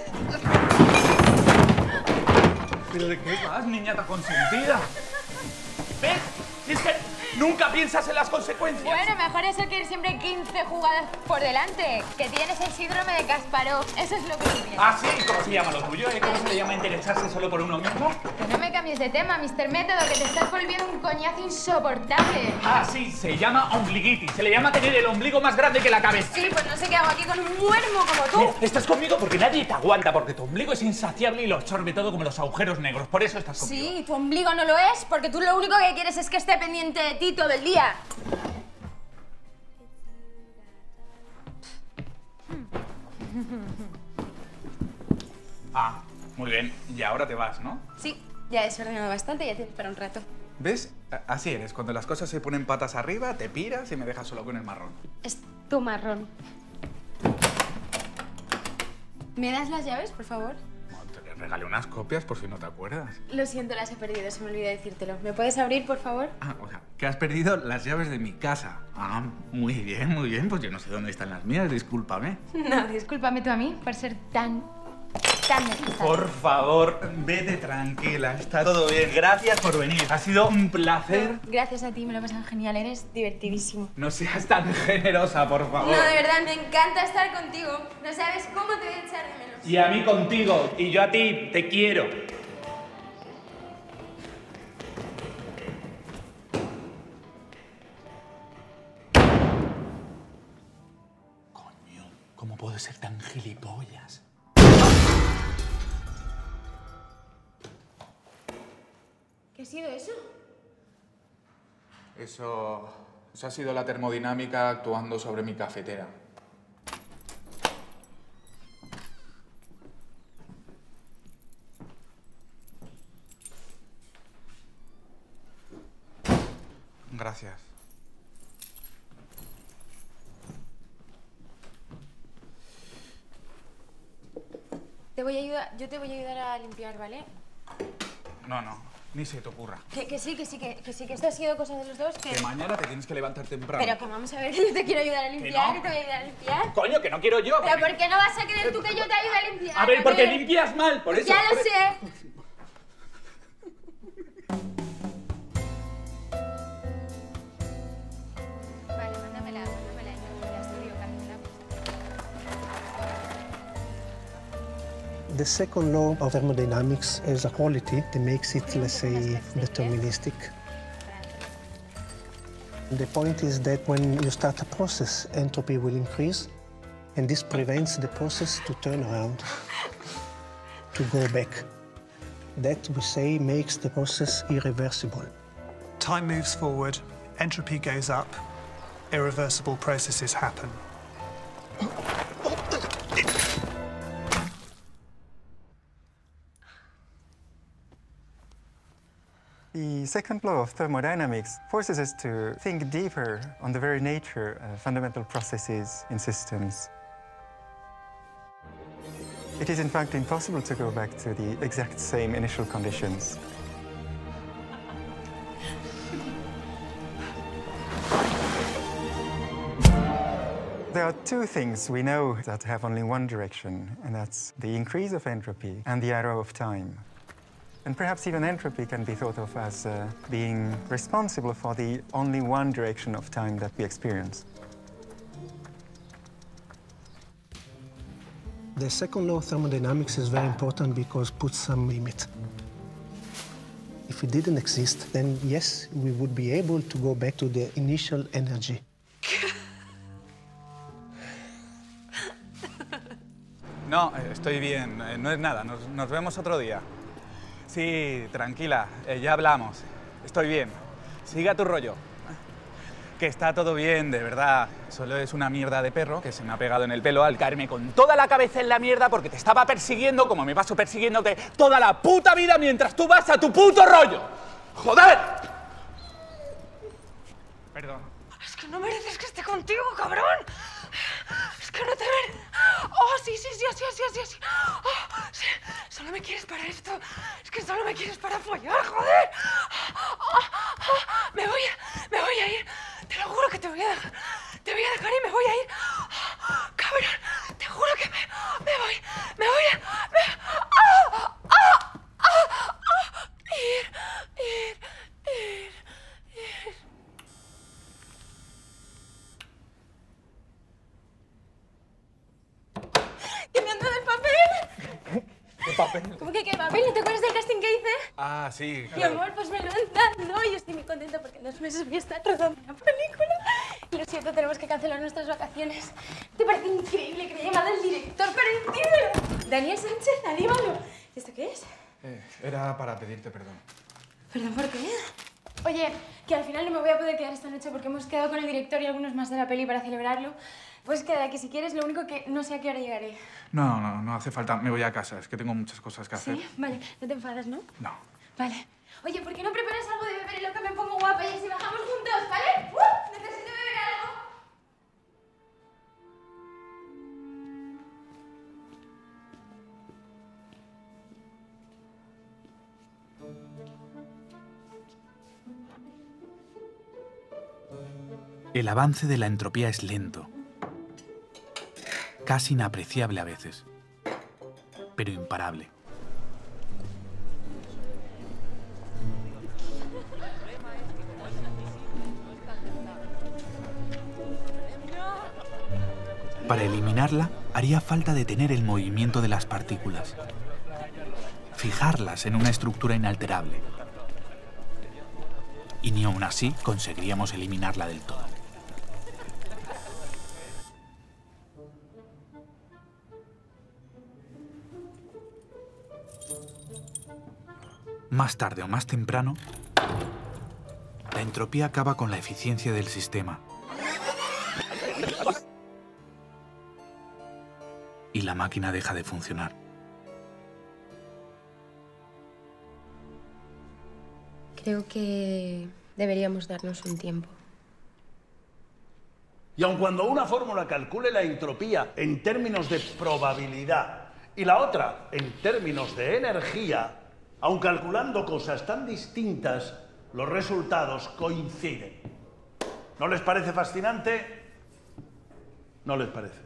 ¿Pero de qué vas, niñata consentida? ¿Ves? Si es que nunca piensas en las consecuencias. Bueno, mejor eso que ir siempre 15 jugadas por delante. Que tienes el síndrome de Kasparov. Eso es lo que tienes. ¿Ah, sí? ¿Cómo se llama lo tuyo? ¿Cómo se le llama interesarse solo por uno mismo? Que no me cambies de tema, Mr. Método, que te estás volviendo un coñazo insoportable. Ah, sí, se llama ombliguitis. Se le llama tener el ombligo más grande que la cabeza. Sí, pues no sé qué hago aquí con un muermo como tú. Mira, estás conmigo porque nadie te aguanta, porque tu ombligo es insaciable y lo absorbe todo como los agujeros negros. Por eso estás conmigo. Sí, tu ombligo no lo es, porque tú lo único que quieres es que esté pendiente de ti todo el día. Ah, muy bien. Y ahora te vas, ¿no? Sí, ya he desordenado bastante y ya tienes para un rato. ¿Ves? Así eres. Cuando las cosas se ponen patas arriba, te piras y me dejas solo con el marrón. Es tu marrón. ¿Me das las llaves, por favor? Te regalé unas copias por si no te acuerdas. Lo siento, las he perdido, se me olvidó decírtelo. ¿Me puedes abrir, por favor? Ah, o sea, que has perdido las llaves de mi casa. Ah, muy bien. Pues yo no sé dónde están las mías, discúlpame. No, discúlpame tú a mí por ser tan necesario. Por favor, vete tranquila, está todo bien. Gracias por venir, ha sido un placer. Gracias a ti, me lo he pasado genial, eres divertidísimo. No seas tan generosa, por favor. No, de verdad, me encanta estar contigo. No sabes cómo te voy a echar de menos. Y a mí contigo, y yo a ti, te quiero. ¿Cómo puedo ser tan gilipollas? ¿Qué ha sido eso? Eso ha sido la termodinámica actuando sobre mi cafetera. Gracias. Yo te voy a ayudar a limpiar, ¿vale? No, ni se te ocurra. Que sí, que esto ha sido cosa de los dos, Que mañana te tienes que levantar temprano. Pero que vamos a ver, que yo te quiero ayudar a limpiar, que te voy a ayudar a limpiar. Coño, que no quiero yo. Pero ¿por qué no vas a querer tú que yo te ayude a limpiar? A ver, porque limpias mal, por eso. Ya lo sé. Vale, mándamela, la estudio, Carmela. The second law of thermodynamics is a quality that makes it, let's say, deterministic. The point is that when you start a process, entropy will increase, and this prevents the process to turn around, to go back. That, we say, makes the process irreversible. Time moves forward, entropy goes up, irreversible processes happen. The second law of thermodynamics forces us to think deeper on the very nature of fundamental processes in systems. It is in fact impossible to go back to the exact same initial conditions. There are two things we know that have only one direction, and that's the increase of entropy and the arrow of time. And perhaps even entropy can be thought of as being responsible for the only one direction of time that we experience. The second law of thermodynamics is very important because it puts some limit. If it didn't exist, then yes, we would be able to go back to the initial energy. No, estoy bien, no es nada, nos vemos otro día. Sí, tranquila, ya hablamos. Estoy bien. Siga tu rollo. Que está todo bien, de verdad. Solo es una mierda de perro que se me ha pegado en el pelo al caerme con toda la cabeza en la mierda porque te estaba persiguiendo como me paso persiguiéndote toda la puta vida mientras tú vas a tu puto rollo. ¡Joder! Perdón. Es que no mereces que esté contigo, cabrón. Es que no te mereces. Oh, sí. Oh, sí. Solo me quieres para esto. Es que solo me quieres para follar, joder. Me voy a ir. Te lo juro que te voy a dejar. Te voy a dejar y me voy a ir. Cabrón, te juro que me voy a... Ir. ¿Qué me han dado el papel? ¿Qué papel? ¿Cómo que qué papel? ¿No te acuerdas del casting que hice? Ah, sí, Mi claro. amor, pues me lo han dado y estoy muy contenta porque en 2 meses voy a estar rodando una película. Y lo siento, tenemos que cancelar nuestras vacaciones. ¿Te parece increíble que me haya llamado el director para decírmelo? Daniel Sánchez, anímalo. ¿Y esto qué es? Era para pedirte perdón. ¿Perdón por qué? Oye, que al final no me voy a poder quedar esta noche porque hemos quedado con el director y algunos más de la peli para celebrarlo. Pues queda aquí si quieres, lo único que no sé a qué hora llegaré. No hace falta. Me voy a casa, es que tengo muchas cosas que hacer. ¿Sí? Vale, no te enfadas, ¿no? No. Vale. Oye, ¿por qué no preparas algo de beber en lo que me pongo guapa y así bajamos juntos, ¿vale? Necesito beber algo. El avance de la entropía es lento, casi inapreciable a veces, pero imparable. Para eliminarla, haría falta detener el movimiento de las partículas, fijarlas en una estructura inalterable. Y ni aún así conseguiríamos eliminarla del todo. más tarde o más temprano, la entropía acaba con la eficiencia del sistema. Y la máquina deja de funcionar. Creo que deberíamos darnos un tiempo. Y aun cuando una fórmula calcule la entropía en términos de probabilidad y la otra en términos de energía, aun calculando cosas tan distintas, los resultados coinciden. ¿No les parece fascinante? ¿No les parece?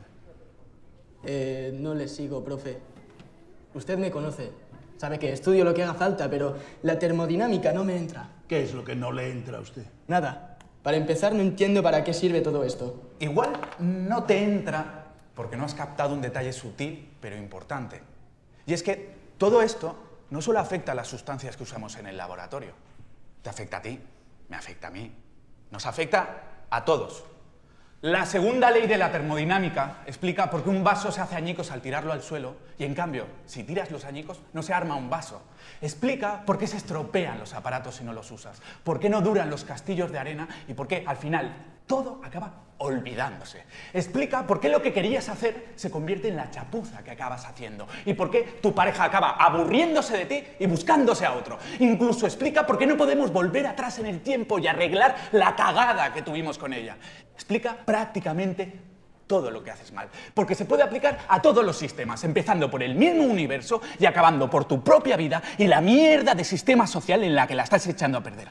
No le sigo, profe. Usted me conoce. Sabe que estudio lo que haga falta, pero la termodinámica no me entra. ¿Qué es lo que no le entra a usted? Nada. Para empezar, no entiendo para qué sirve todo esto. Igual no te entra porque no has captado un detalle sutil, pero importante. Y es que todo esto no solo afecta a las sustancias que usamos en el laboratorio. Te afecta a ti, me afecta a mí, nos afecta a todos. La segunda ley de la termodinámica explica por qué un vaso se hace añicos al tirarlo al suelo y, en cambio, si tiras los añicos, no se arma un vaso. Explica por qué se estropean los aparatos si no los usas, por qué no duran los castillos de arena y por qué, al final, todo acaba olvidándose. Explica por qué lo que querías hacer se convierte en la chapuza que acabas haciendo y por qué tu pareja acaba aburriéndose de ti y buscándose a otro. Incluso explica por qué no podemos volver atrás en el tiempo y arreglar la cagada que tuvimos con ella. Explica prácticamente todo lo que haces mal, porque se puede aplicar a todos los sistemas, empezando por el mismo universo y acabando por tu propia vida y la mierda de sistema social en la que la estás echando a perder.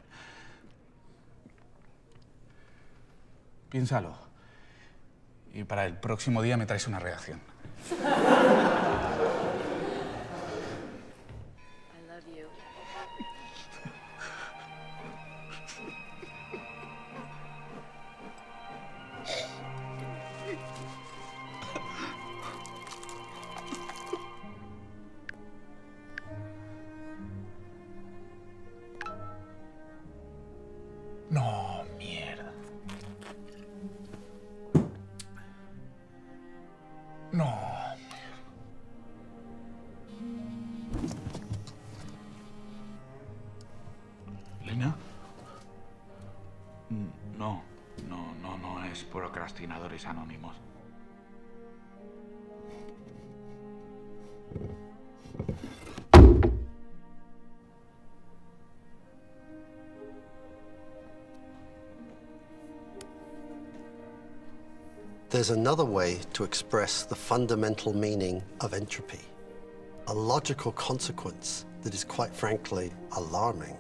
Piénsalo. Y para el próximo día me traes una reacción. No, mierda. No. ¿Lena? No es Procrastinadores Anónimos. There's another way to express the fundamental meaning of entropy, a logical consequence that is quite frankly alarming.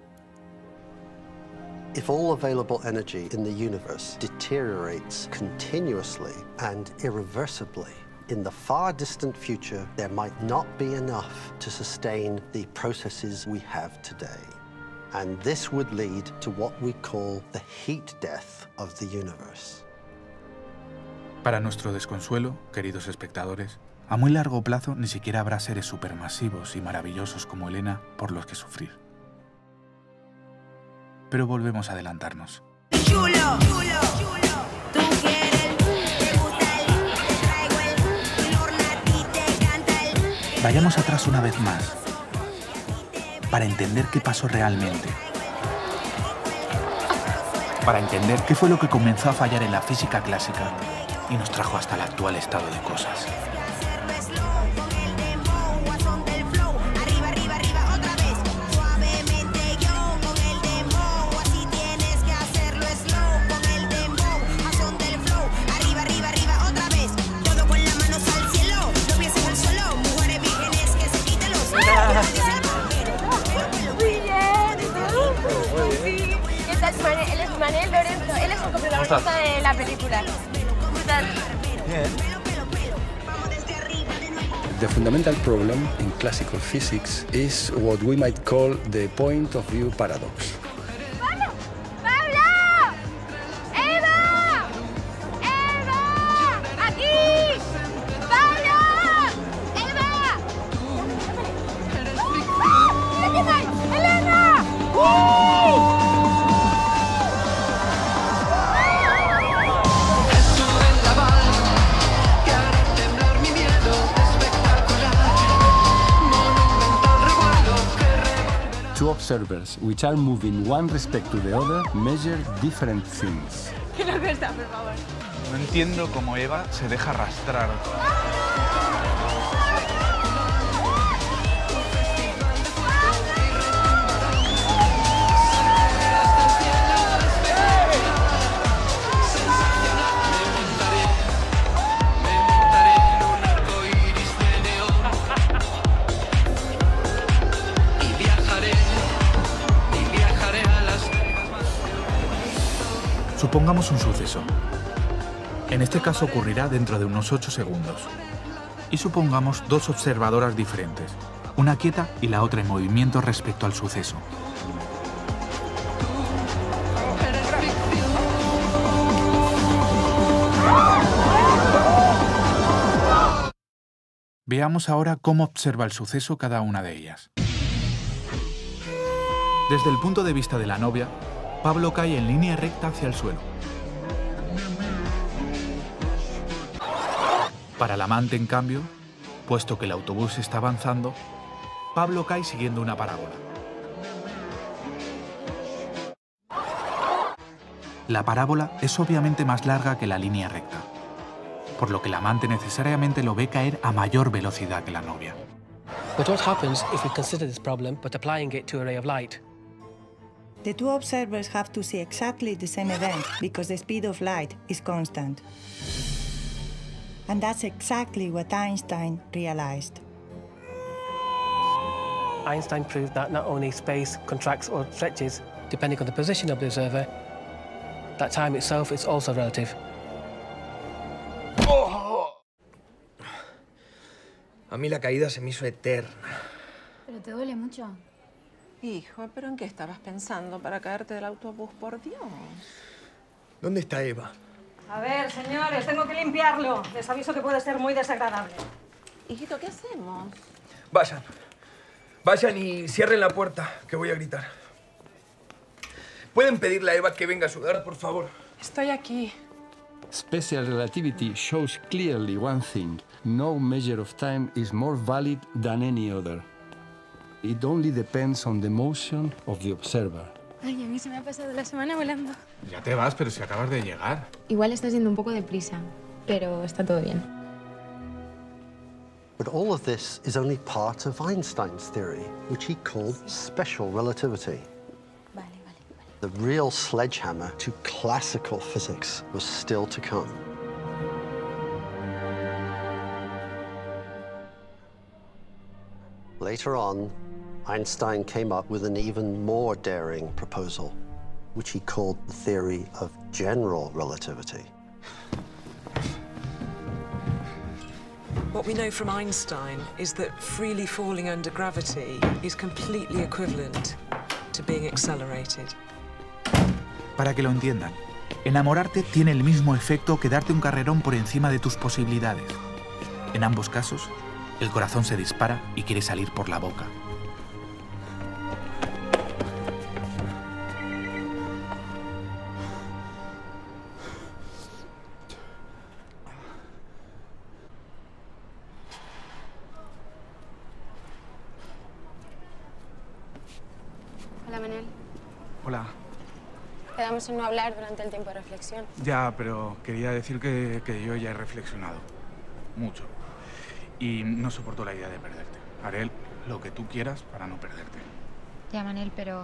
If all available energy in the universe deteriorates continuously and irreversibly, in the far distant future, there might not be enough to sustain the processes we have today. And this would lead to what we call the heat death of the universe. Para nuestro desconsuelo, queridos espectadores, a muy largo plazo ni siquiera habrá seres supermasivos y maravillosos como Elena por los que sufrir. Pero volvemos a adelantarnos. Vayamos atrás una vez más, para entender qué pasó realmente. Para entender qué fue lo que comenzó a fallar en la física clásica y nos trajo hasta el actual estado de cosas. Él es Manel Lorenzo, él es el coprotagonista de la película. ¿Qué tal? Bien. The fundamental problem in classical physics is what we might call the point of view paradox. observers, which are moving one respect to the other, measure different things. ¿Qué nos cuesta, por favor? No entiendo cómo Eva se deja arrastrar. Supongamos un suceso. En este caso ocurrirá dentro de unos 8 segundos. Y supongamos dos observadoras diferentes, una quieta y la otra en movimiento respecto al suceso. Veamos ahora cómo observa el suceso cada una de ellas. Desde el punto de vista de la novia, Pablo cae en línea recta hacia el suelo. Para la amante, en cambio, puesto que el autobús está avanzando, Pablo cae siguiendo una parábola. La parábola es obviamente más larga que la línea recta, por lo que la amante necesariamente lo ve caer a mayor velocidad que la novia. But what happens if we consider this problem but applying it to a ray of light? The two observers have to see exactly the same event because the speed of light is constant. And that's exactly what Einstein realized. Einstein proved that not only space contracts or stretches depending on the position of the observer, that time itself is also relative. A mí la caída se me hizo eterna. ¿Pero te duele mucho? Hijo, ¿pero en qué estabas pensando para caerte del autobús, por Dios? ¿Dónde está Eva? A ver, señores, tengo que limpiarlo. Les aviso que puede ser muy desagradable. Hijito, ¿qué hacemos? Vayan. Vayan y cierren la puerta, que voy a gritar. ¿Pueden pedirle a Eva que venga a ayudar, por favor? Estoy aquí. Special relativity shows clearly one thing. No measure of time is more valid than any other. It only depends on the motion of the observer. Ay, a mí se me ha pasado la semana volando. Ya te vas, pero si acabas de llegar. Igual estás yendo un poco deprisa, pero está todo bien. But all of this is only part of Einstein's theory, which he called special relativity. The real sledgehammer to classical physics was still to come. Later on, Einstein came up with an even more daring proposal, which he called the theory of general relativity. What we know from Einstein is that freely falling under gravity is completely equivalent to being accelerated. Para que lo entiendan, enamorarte tiene el mismo efecto que darte un carrerón por encima de tus posibilidades. En ambos casos, el corazón se dispara y quiere salir por la boca. Hola, Manel. Hola. Quedamos en no hablar durante el tiempo de reflexión. Ya, pero quería decir que yo ya he reflexionado. Mucho. Y no soporto la idea de perderte. Haré lo que tú quieras para no perderte. Ya, Manel, pero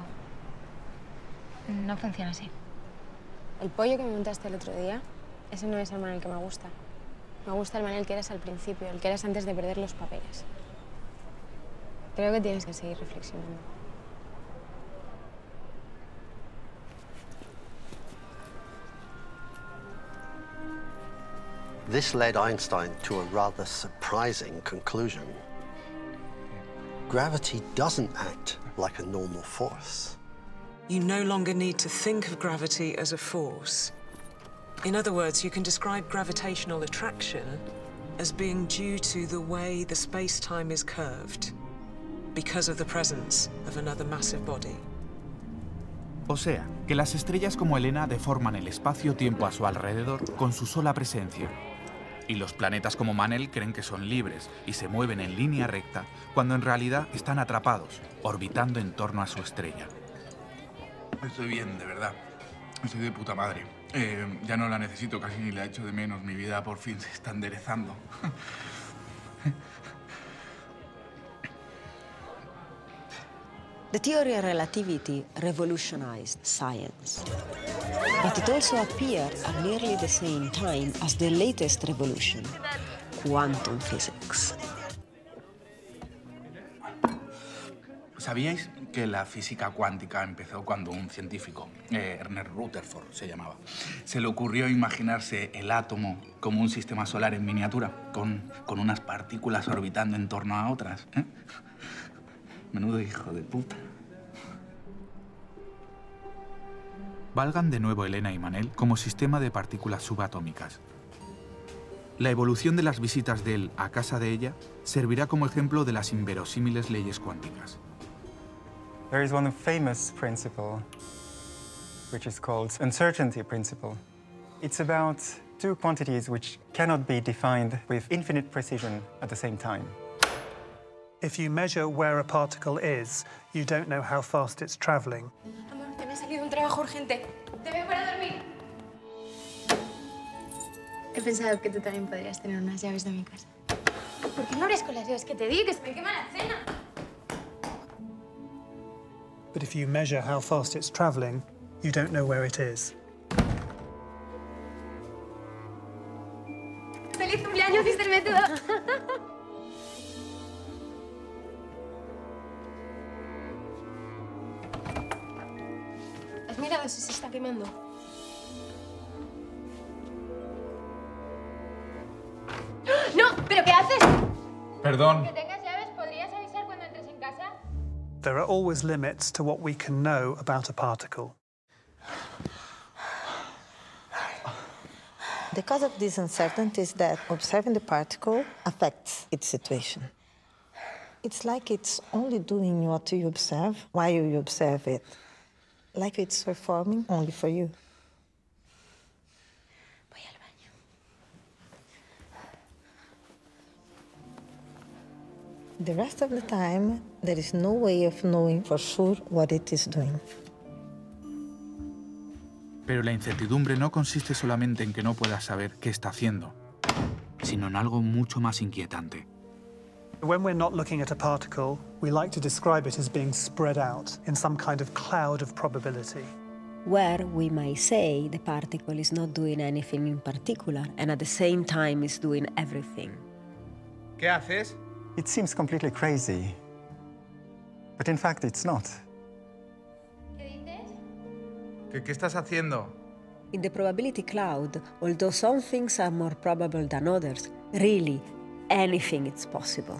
no funciona así. El pollo que me montaste el otro día, ese no es el Manel que me gusta. Me gusta el Manel que eras al principio, el que eras antes de perder los papeles. Creo que tienes que seguir reflexionando. This led Einstein to a rather surprising conclusion. Gravity doesn't act like a normal force. You no longer need to think of gravity as a force. In other words, you can describe gravitational attraction as being due to the way the space-time is curved because of the presence of another massive body. O sea, que las estrellas como Helena deforman el espacio-tiempo a su alrededor con su sola presencia. Y los planetas como Manel creen que son libres y se mueven en línea recta cuando en realidad están atrapados, orbitando en torno a su estrella. Estoy bien, de verdad. Estoy de puta madre. Ya no la necesito, casi ni la echo de menos. Mi vida por fin se está enderezando. The theory of relativity revolutionized science. But it also appeared at nearly the same time as the latest revolution, quantum physics. ¿Sabíais que la física cuántica empezó cuando un científico, Ernest Rutherford se llamaba, se le ocurrió imaginarse el átomo como un sistema solar en miniatura, con unas partículas orbitando en torno a otras? Menudo hijo de puta. Valgan de nuevo Elena y Manel como sistema de partículas subatómicas. La evolución de las visitas de él a casa de ella servirá como ejemplo de las inverosímiles leyes cuánticas. There is one famous principle, which is called uncertainty principle. It's about two quantities which cannot be defined with infinite precision at the same time. If you measure where a particle is, you don't know how fast it's traveling. Amor, te me ha salido un trabajo urgente. Te veo para dormir. He pensado que tú también podrías tener unas llaves de mi casa. ¿Por qué no abres con las llaves que te di, que se me quema la cena? But if you measure how fast it's traveling, you don't know where it is. ¡Feliz cumpleaños, Mr. Método! ¿Has mirado si se está quemando? ¡No! ¿Pero qué haces? Perdón. Que tengas llaves, ¿podrías avisar cuando entres en casa? There are always limits to what we can know about a particle. The cause of this uncertainty is that observing the particle affects its situation. It's like it's only doing what you observe while you observe it. Like it's performing only for you. Voy al baño. The rest of the time, there is no way of knowing for sure what it is doing. Pero la incertidumbre no consiste solamente en que no puedas saber qué está haciendo, sino en algo mucho más inquietante. When we're not looking at a particle, we like to describe it as being spread out in some kind of cloud of probability. Where we may say the particle is not doing anything in particular and at the same time is doing everything. ¿Qué haces? It seems completely crazy, but in fact it's not. ¿Qué estás haciendo? In the probability cloud, although some things are more probable than others, really, anything is possible.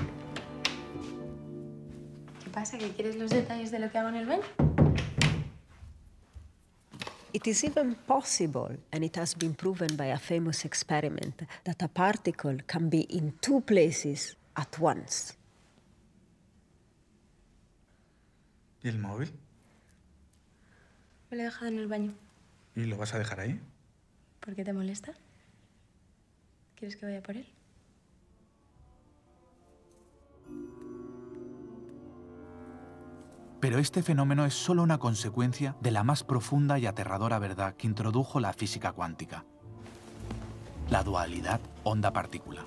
¿Qué pasa? ¿Que quieres los detalles de lo que hago en el baño? It is even possible, and it has been proven by a famous experiment, that a particle can be in two places at once. ¿Y el móvil? Me lo he dejado en el baño. ¿Y lo vas a dejar ahí? ¿Por qué te molesta? ¿Quieres que vaya por él? Pero este fenómeno es solo una consecuencia de la más profunda y aterradora verdad que introdujo la física cuántica: la dualidad onda-partícula.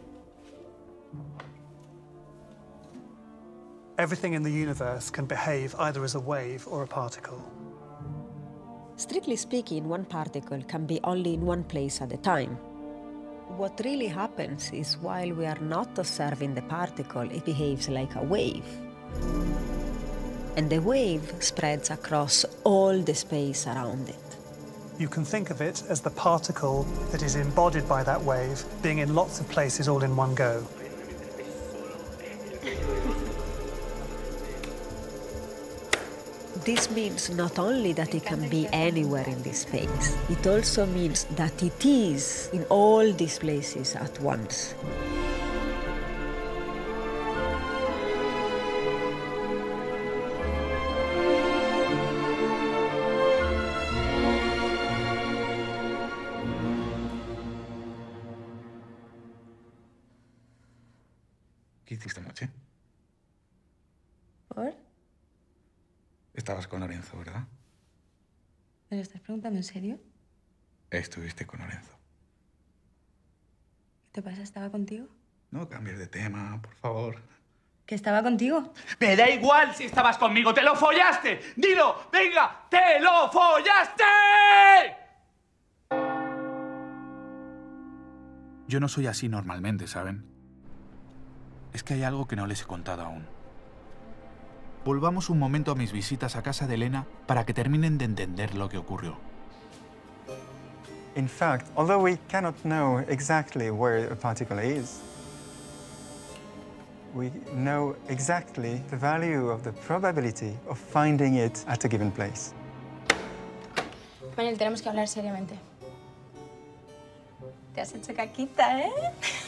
Everything in the universe can behave either as a wave or a particle. Strictly speaking, one particle can be only in one place at a time. What really happens is while we are not observing the particle, it behaves like a wave. And the wave spreads across all the space around it. You can think of it as the particle that is embodied by that wave being in lots of places all in one go. This means not only that it can be anywhere in this space, it also means that it is in all these places at once. ¿Qué hiciste anoche? ¿Por? Estabas con Lorenzo, ¿verdad? ¿Me lo estás preguntando en serio? Estuviste con Lorenzo. ¿Qué te pasa? ¿Estaba contigo? No cambies de tema, por favor. ¿Que estaba contigo? Me da igual si estabas conmigo. ¡Te lo follaste! ¡Dilo! ¡Venga! ¡Te lo follaste! Yo no soy así normalmente, ¿saben? Es que hay algo que no les he contado aún. Volvamos un momento a mis visitas a casa de Elena para que terminen de entender lo que ocurrió. In fact, although we cannot know exactly where a particle is, we know exactly the value of the probability of finding it at a given place. Manel, tenemos que hablar seriamente. Te has hecho caquita, ¿eh?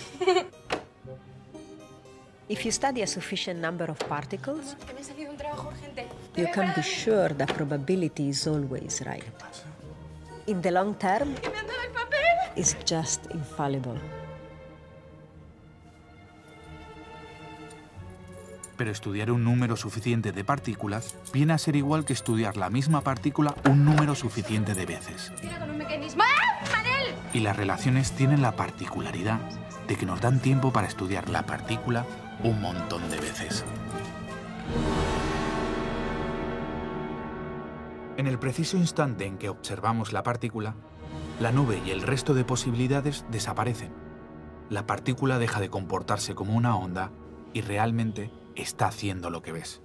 If you study a sufficient number of particles, Que me ha salido un trabajo urgente. you can be sure the probability is always right. In the long term, ¡Que me han dado el papel! it's just infallible. Pero estudiar un número suficiente de partículas viene a ser igual que estudiar la misma partícula un número suficiente de veces. Tira con un mecanismo. ¡Ah! ¡Manel! Y las relaciones tienen la particularidad de que nos dan tiempo para estudiar la partícula un montón de veces. En el preciso instante en que observamos la partícula, la nube y el resto de posibilidades desaparecen. La partícula deja de comportarse como una onda y realmente está haciendo lo que ves.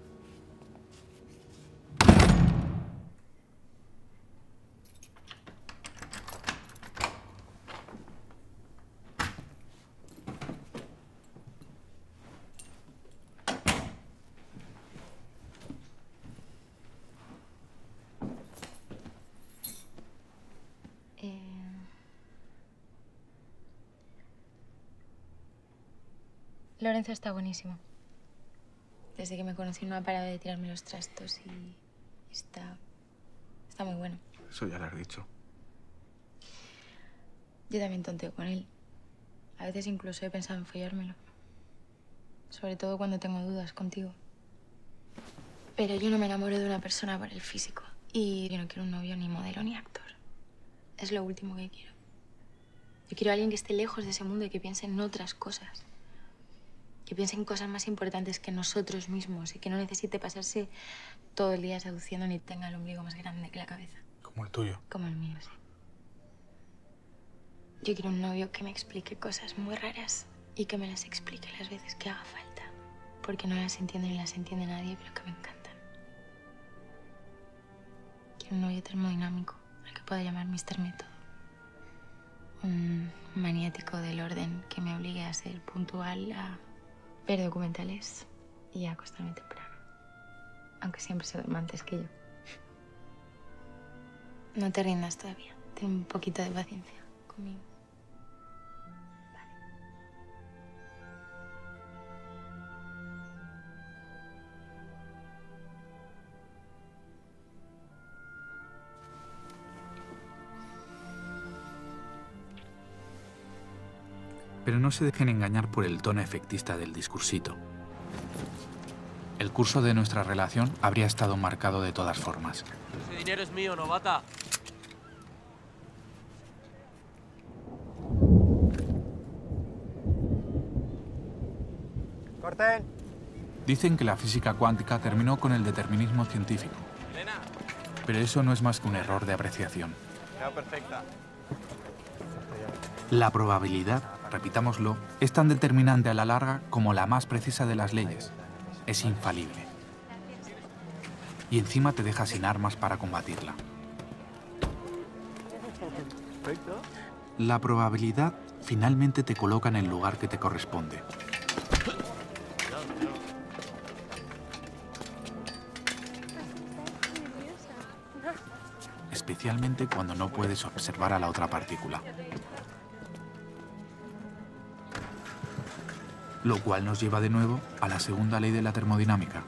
Lorenzo está buenísimo. Desde que me conocí no ha parado de tirarme los trastos y está muy bueno. Eso ya lo has dicho. Yo también tonteo con él. A veces incluso he pensado en follármelo. Sobre todo cuando tengo dudas contigo. Pero yo no me enamoro de una persona por el físico. Y yo no quiero un novio ni modelo ni actor. Es lo último que quiero. Yo quiero a alguien que esté lejos de ese mundo y que piense en otras cosas. Que piense en cosas más importantes que nosotros mismos y que no necesite pasarse todo el día seduciendo ni tenga el ombligo más grande que la cabeza. Como el tuyo. Como el mío, sí. Yo quiero un novio que me explique cosas muy raras y que me las explique las veces que haga falta. Porque no las entiende ni las entiende nadie, pero que me encantan. Quiero un novio termodinámico, al que pueda llamar Mr. Método. Un maniático del orden que me obligue a ser puntual, a ver documentales y a acostarme temprano. Aunque siempre se duerma antes que yo. No te rindas todavía. Ten un poquito de paciencia conmigo. Pero no se dejen engañar por el tono efectista del discursito. El curso de nuestra relación habría estado marcado de todas formas. Ese dinero es mío, novata. ¡Corten! Dicen que la física cuántica terminó con el determinismo científico. Elena. Pero eso no es más que un error de apreciación. Queda perfecta. La probabilidad, repitámoslo, es tan determinante a la larga como la más precisa de las leyes. Es infalible. Y encima te deja sin armas para combatirla. La probabilidad finalmente te coloca en el lugar que te corresponde. Especialmente cuando no puedes observar a la otra partícula. Lo cual nos lleva de nuevo a la segunda ley de la termodinámica.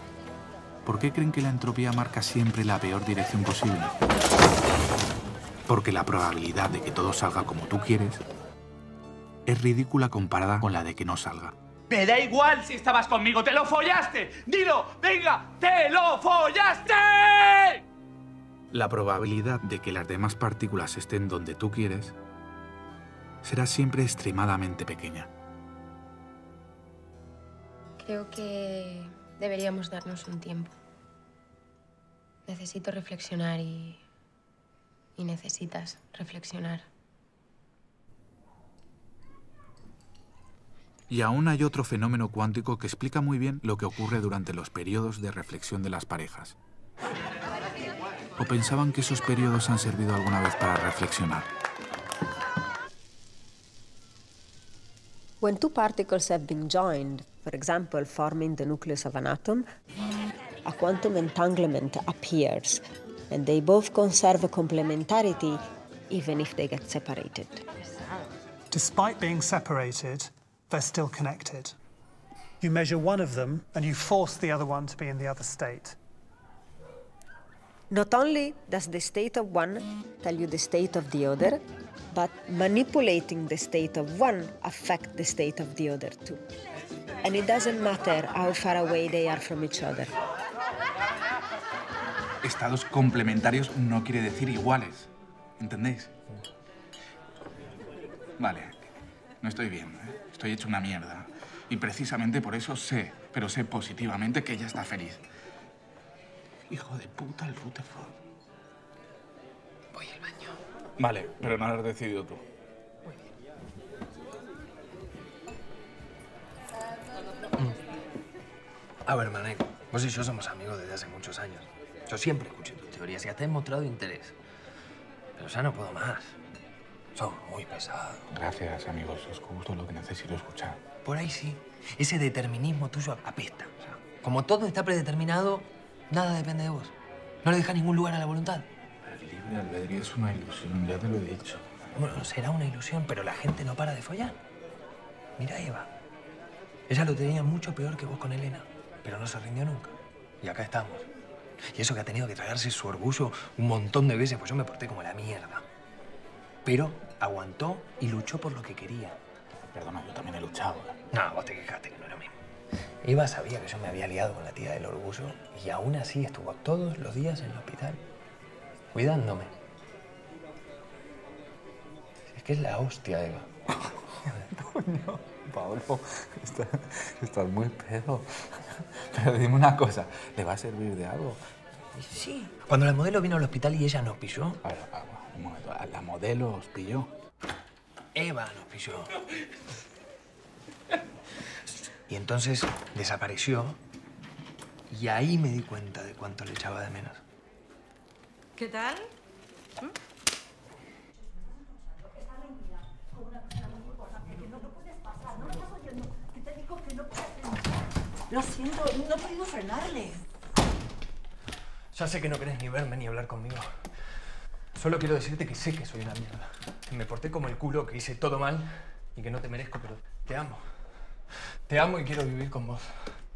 ¿Por qué creen que la entropía marca siempre la peor dirección posible? Porque la probabilidad de que todo salga como tú quieres es ridícula comparada con la de que no salga. Me da igual si estabas conmigo, ¡te lo follaste! ¡Dilo! ¡Venga! ¡Te lo follaste! La probabilidad de que las demás partículas estén donde tú quieres será siempre extremadamente pequeña. Creo que deberíamos darnos un tiempo. Necesito reflexionar y necesitas reflexionar. Y aún hay otro fenómeno cuántico que explica muy bien lo que ocurre durante los periodos de reflexión de las parejas. ¿O pensaban que esos periodos han servido alguna vez para reflexionar? When two particles have been joined, for example, forming the nucleus of an atom, a quantum entanglement appears, and they both conserve complementarity even if they get separated. Despite being separated, they're still connected. You measure one of them, and you force the other one to be in the other state. Not only does the state of one tell you the state of the other, but manipulating the state of one affects the state of the other too. And it doesn't matter how far away they are from each other. Estados complementarios no quiere decir iguales. ¿Entendéis? Vale, no estoy bien, ¿eh? Estoy hecho una mierda. Y precisamente por eso sé, pero sé positivamente que ella está feliz. Hijo de puta, el Rutherford. Voy al baño. Vale, pero no lo has decidido tú. A ver, Manek, vos y yo somos amigos desde hace muchos años. Yo siempre escuché tus teorías y hasta he mostrado interés. Pero ya no puedo más. Son muy pesados. Gracias, amigos. Es justo lo que necesito escuchar. Por ahí sí. Ese determinismo tuyo apesta. O sea, como todo está predeterminado, nada depende de vos. No le dejas ningún lugar a la voluntad. El libre albedrío es una ilusión, ya te lo he dicho. Bueno, será una ilusión, pero la gente no para de follar. Mira a Eva. Ella lo tenía mucho peor que vos con Elena, pero no se rindió nunca. Y acá estamos. Y eso que ha tenido que tragarse su orgullo un montón de veces, pues yo me porté como la mierda. Pero aguantó y luchó por lo que quería. Perdona, yo también he luchado. No, vos te quejaste, que no era lo mismo. Eva sabía que yo me había liado con la tía del orgullo y aún así estuvo todos los días en el hospital, cuidándome. Es que es la hostia, Eva. No, Pablo, estás muy pedo. Pero dime una cosa, ¿le va a servir de algo? Sí. Cuando la modelo vino al hospital y ella nos pilló... A ver, un momento, ¿la modelo os pilló? Eva nos pilló. Y entonces desapareció y ahí me di cuenta de cuánto le echaba de menos. ¿Qué tal? Lo siento, no he podido frenarle. Ya sé que no querés ni verme ni hablar conmigo. Solo quiero decirte que sé que soy una mierda. Que me porté como el culo, que hice todo mal y que no te merezco, pero te amo. Te amo y quiero vivir con vos.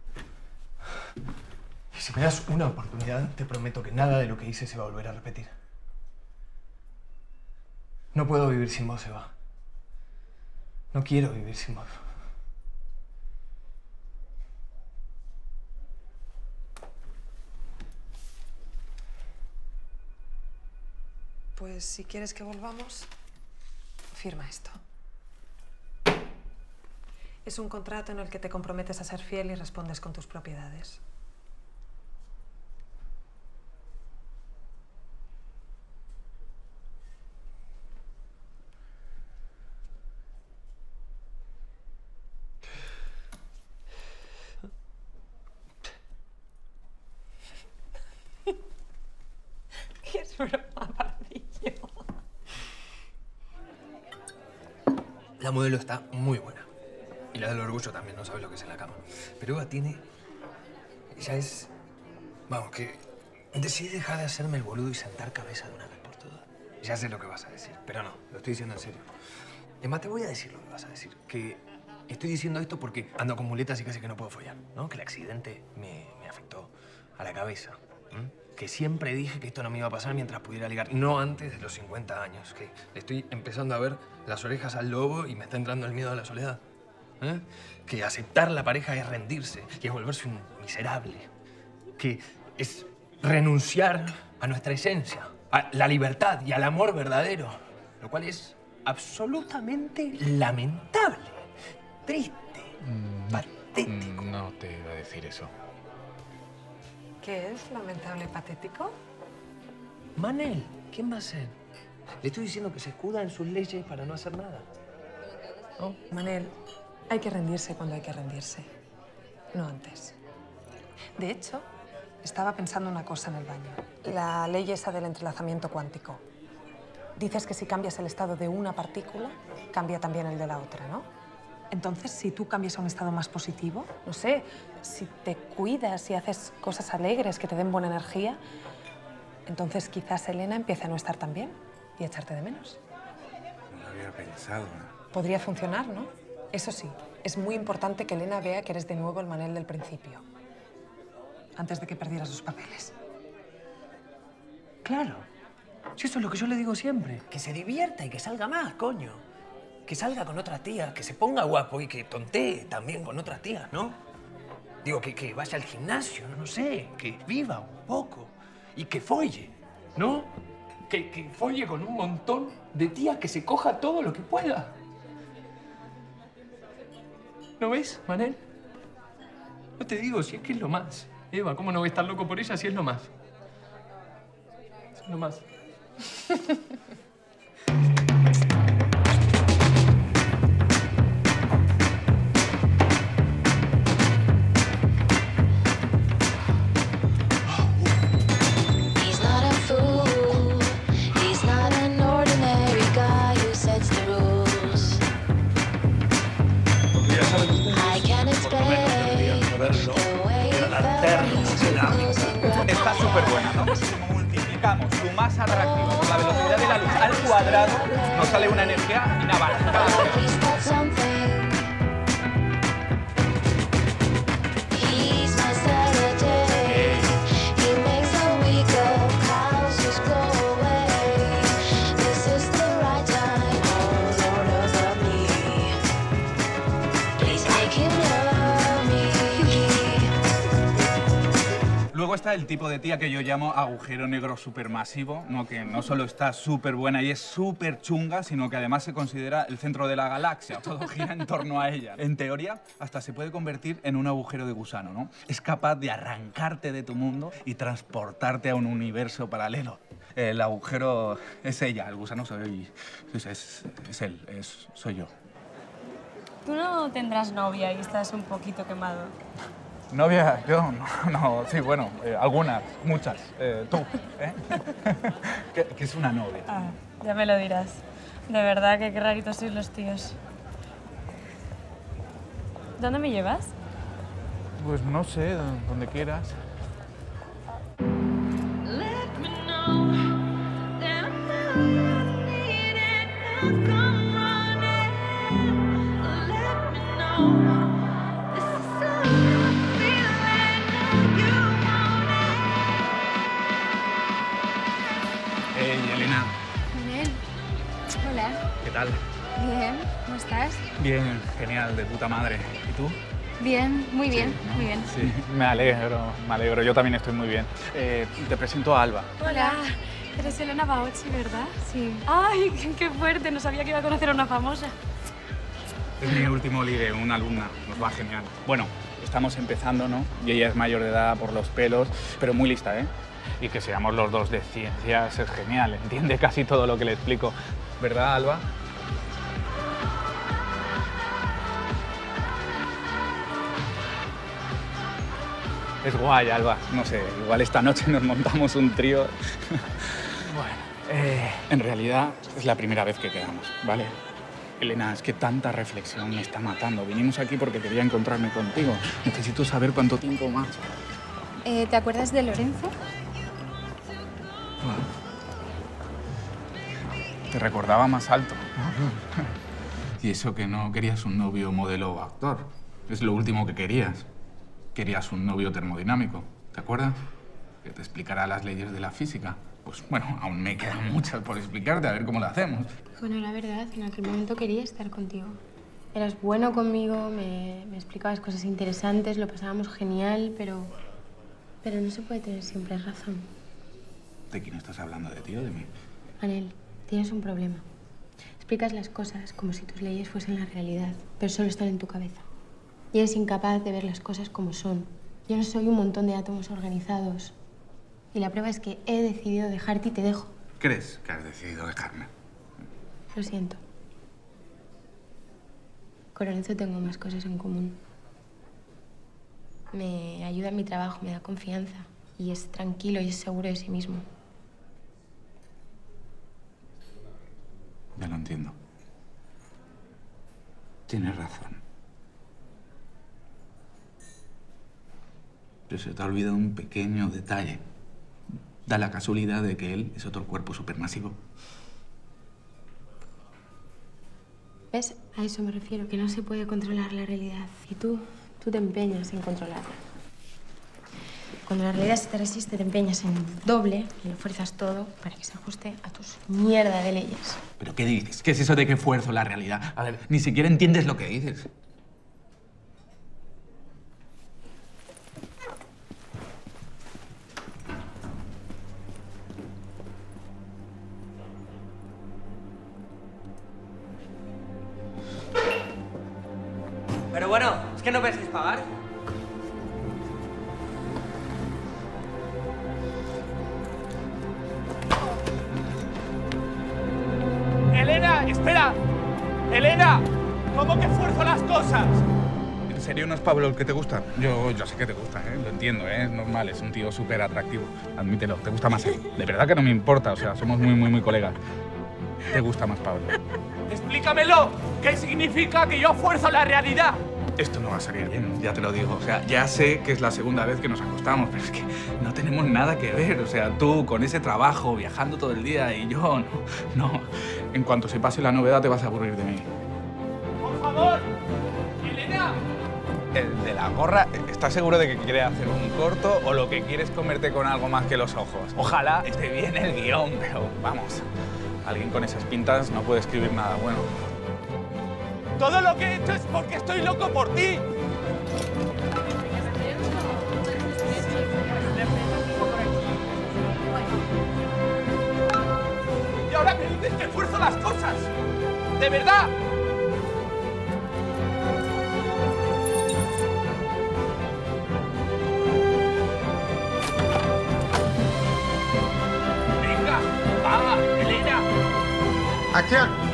Y si me das una oportunidad, te prometo que nada de lo que hice se va a volver a repetir. No puedo vivir sin vos, Eva. No quiero vivir sin vos. Pues si quieres que volvamos, firma esto. Es un contrato en el que te comprometes a ser fiel y respondes con tus propiedades. Es broma, pardillo. La modelo está muy buena. Y la del orgullo también, no sabe lo que es en la cama. Pero Eva tiene... Ella es... Vamos, que... Decidí dejar de hacerme el boludo y sentar cabeza de una vez por todas. Ya sé lo que vas a decir, pero no, lo estoy diciendo en serio. Es más, te voy a decir lo que vas a decir. Que estoy diciendo esto porque ando con muletas y casi que no puedo follar, ¿no? Que el accidente me afectó a la cabeza. que siempre dije que esto no me iba a pasar mientras pudiera ligar, no antes de los 50 años, que le estoy empezando a ver las orejas al lobo y me está entrando el miedo a la soledad. ¿Eh? Que aceptar la pareja es rendirse, que es volverse un miserable, que es renunciar a nuestra esencia, a la libertad y al amor verdadero, lo cual es absolutamente lamentable, triste, patético. No te iba a decir eso. ¿Qué es lamentable patético? Manel, ¿quién va a ser? Le estoy diciendo que se escuda en sus leyes para no hacer nada. ¿No? Manel, hay que rendirse cuando hay que rendirse, no antes. De hecho, estaba pensando una cosa en el baño. La ley esa del entrelazamiento cuántico. Dices que si cambias el estado de una partícula, cambia también el de la otra, ¿no? Entonces, si tú cambias a un estado más positivo, no sé, si te cuidas y haces cosas alegres que te den buena energía, entonces quizás Elena empiece a no estar tan bien y a echarte de menos. No lo había pensado. Podría funcionar, ¿no? Eso sí, es muy importante que Elena vea que eres de nuevo el Manel del principio, antes de que perdieras sus papeles. Claro. Si eso es lo que yo le digo siempre. Que se divierta y que salga más, coño. Que salga con otras tías, que se ponga guapo y que tontee también con otras tías, ¿no? Digo, que vaya al gimnasio, no sé, que viva un poco y que folle, ¿no? Que folle con un montón de tías, que se coja todo lo que pueda. ¿No ves, Manel? No te digo si es que es lo más. Eva, ¿cómo no voy a estar loco por ella si es lo más? Es lo más. Está súper buena, ¿no? Si multiplicamos su masa atractiva por la velocidad de la luz al cuadrado, nos sale una energía inabarcable. Luego está el tipo de tía que yo llamo agujero negro supermasivo, ¿no? Que no solo está súper buena y es súper chunga, sino que además se considera el centro de la galaxia. Todo gira en torno a ella. En teoría, hasta se puede convertir en un agujero de gusano, ¿no? Es capaz de arrancarte de tu mundo y transportarte a un universo paralelo. El agujero es ella, el gusano soy... Es él, soy yo. Tú no tendrás novia y estás un poquito quemado. Novia, yo no, sí, bueno, algunas, muchas. Tú, ¿eh? ¿Qué es una novia? Ah, ya me lo dirás. De verdad que qué raritos sois los tíos. ¿Dónde me llevas? Pues no sé, donde quieras. Elena. Manel, hola. ¿Qué tal? Bien, ¿cómo estás? Bien, genial, de puta madre. ¿Y tú? Bien, muy bien, muy bien. Sí, me alegro. Yo también estoy muy bien. Te presento a Alba. Hola. Eres Elena Baocchi, ¿verdad? Sí. ¡Ay, qué fuerte! No sabía que iba a conocer a una famosa. Es mi último ligue, una alumna. Nos va genial. Bueno, estamos empezando, ¿no? Y ella es mayor de edad por los pelos, pero muy lista, ¿eh? Y que seamos los dos de ciencias es genial. Entiende casi todo lo que le explico. ¿Verdad, Alba? Es guay, Alba. No sé, igual esta noche nos montamos un trío. Bueno, en realidad es la primera vez que quedamos, ¿vale? Elena, es que tanta reflexión me está matando. Vinimos aquí porque quería encontrarme contigo. Necesito saber cuánto tiempo más. ¿Te acuerdas de Lorenzo? Te recordaba más alto, ¿no? Y eso que no querías un novio modelo o actor. Es lo último que querías. Querías un novio termodinámico, ¿te acuerdas? que te explicará las leyes de la física. Pues bueno, aún me quedan muchas por explicarte, a ver cómo lo hacemos. Bueno, la verdad, en aquel momento quería estar contigo. Eras bueno conmigo, me explicabas cosas interesantes, lo pasábamos genial, pero no se puede tener siempre razón. ¿De quién estás hablando? ¿De ti o de mí? Anel, tienes un problema. Explicas las cosas como si tus leyes fuesen la realidad, pero solo están en tu cabeza. Y eres incapaz de ver las cosas como son. Yo no soy un montón de átomos organizados. Y la prueba es que he decidido dejarte y te dejo. ¿Crees que has decidido dejarme? Lo siento. Con Lorenzo tengo más cosas en común. Me ayuda en mi trabajo, me da confianza. Y es tranquilo y es seguro de sí mismo. Ya lo entiendo. Tienes razón. Pero se te ha olvidado un pequeño detalle. Da la casualidad de que él es otro cuerpo supermasivo. ¿Ves? A eso me refiero, que no se puede controlar la realidad. Y tú te empeñas en controlarla. Cuando la realidad se te resiste, te empeñas en doble y lo fuerzas todo para que se ajuste a tus mierda de leyes. ¿Pero qué dices? ¿Qué es eso de que fuerzo la realidad? A ver, ni siquiera entiendes lo que dices. Pero bueno, ¿es que no pensáis pagar? ¡Elena, espera! ¡Elena! ¿Cómo que fuerzo las cosas? ¿En serio no es Pablo el que te gusta? Yo sé que te gusta, ¿eh? Lo entiendo, ¿eh? Es normal, es un tío súper atractivo. Admítelo, te gusta más él. De verdad que no me importa, o sea, somos muy colegas. Te gusta más Pablo. ¡Explícamelo! ¿Qué significa que yo fuerzo la realidad? Esto no va a salir bien, ya te lo digo. O sea, ya sé que es la segunda vez que nos acostamos, pero es que no tenemos nada que ver. O sea, tú con ese trabajo, viajando todo el día y yo, no. En cuanto se pase la novedad te vas a aburrir de mí. ¡Por favor! ¡Elena! El de la gorra, ¿estás seguro de que quiere hacer un corto o lo que quieres comerte con algo más que los ojos? Ojalá esté bien el guión, pero vamos, alguien con esas pintas no puede escribir nada bueno. Todo lo que he hecho es porque estoy loco por ti. Y ahora me dices que fuerzo las cosas. ¿De verdad? Venga, va, Elena. ¡Acción!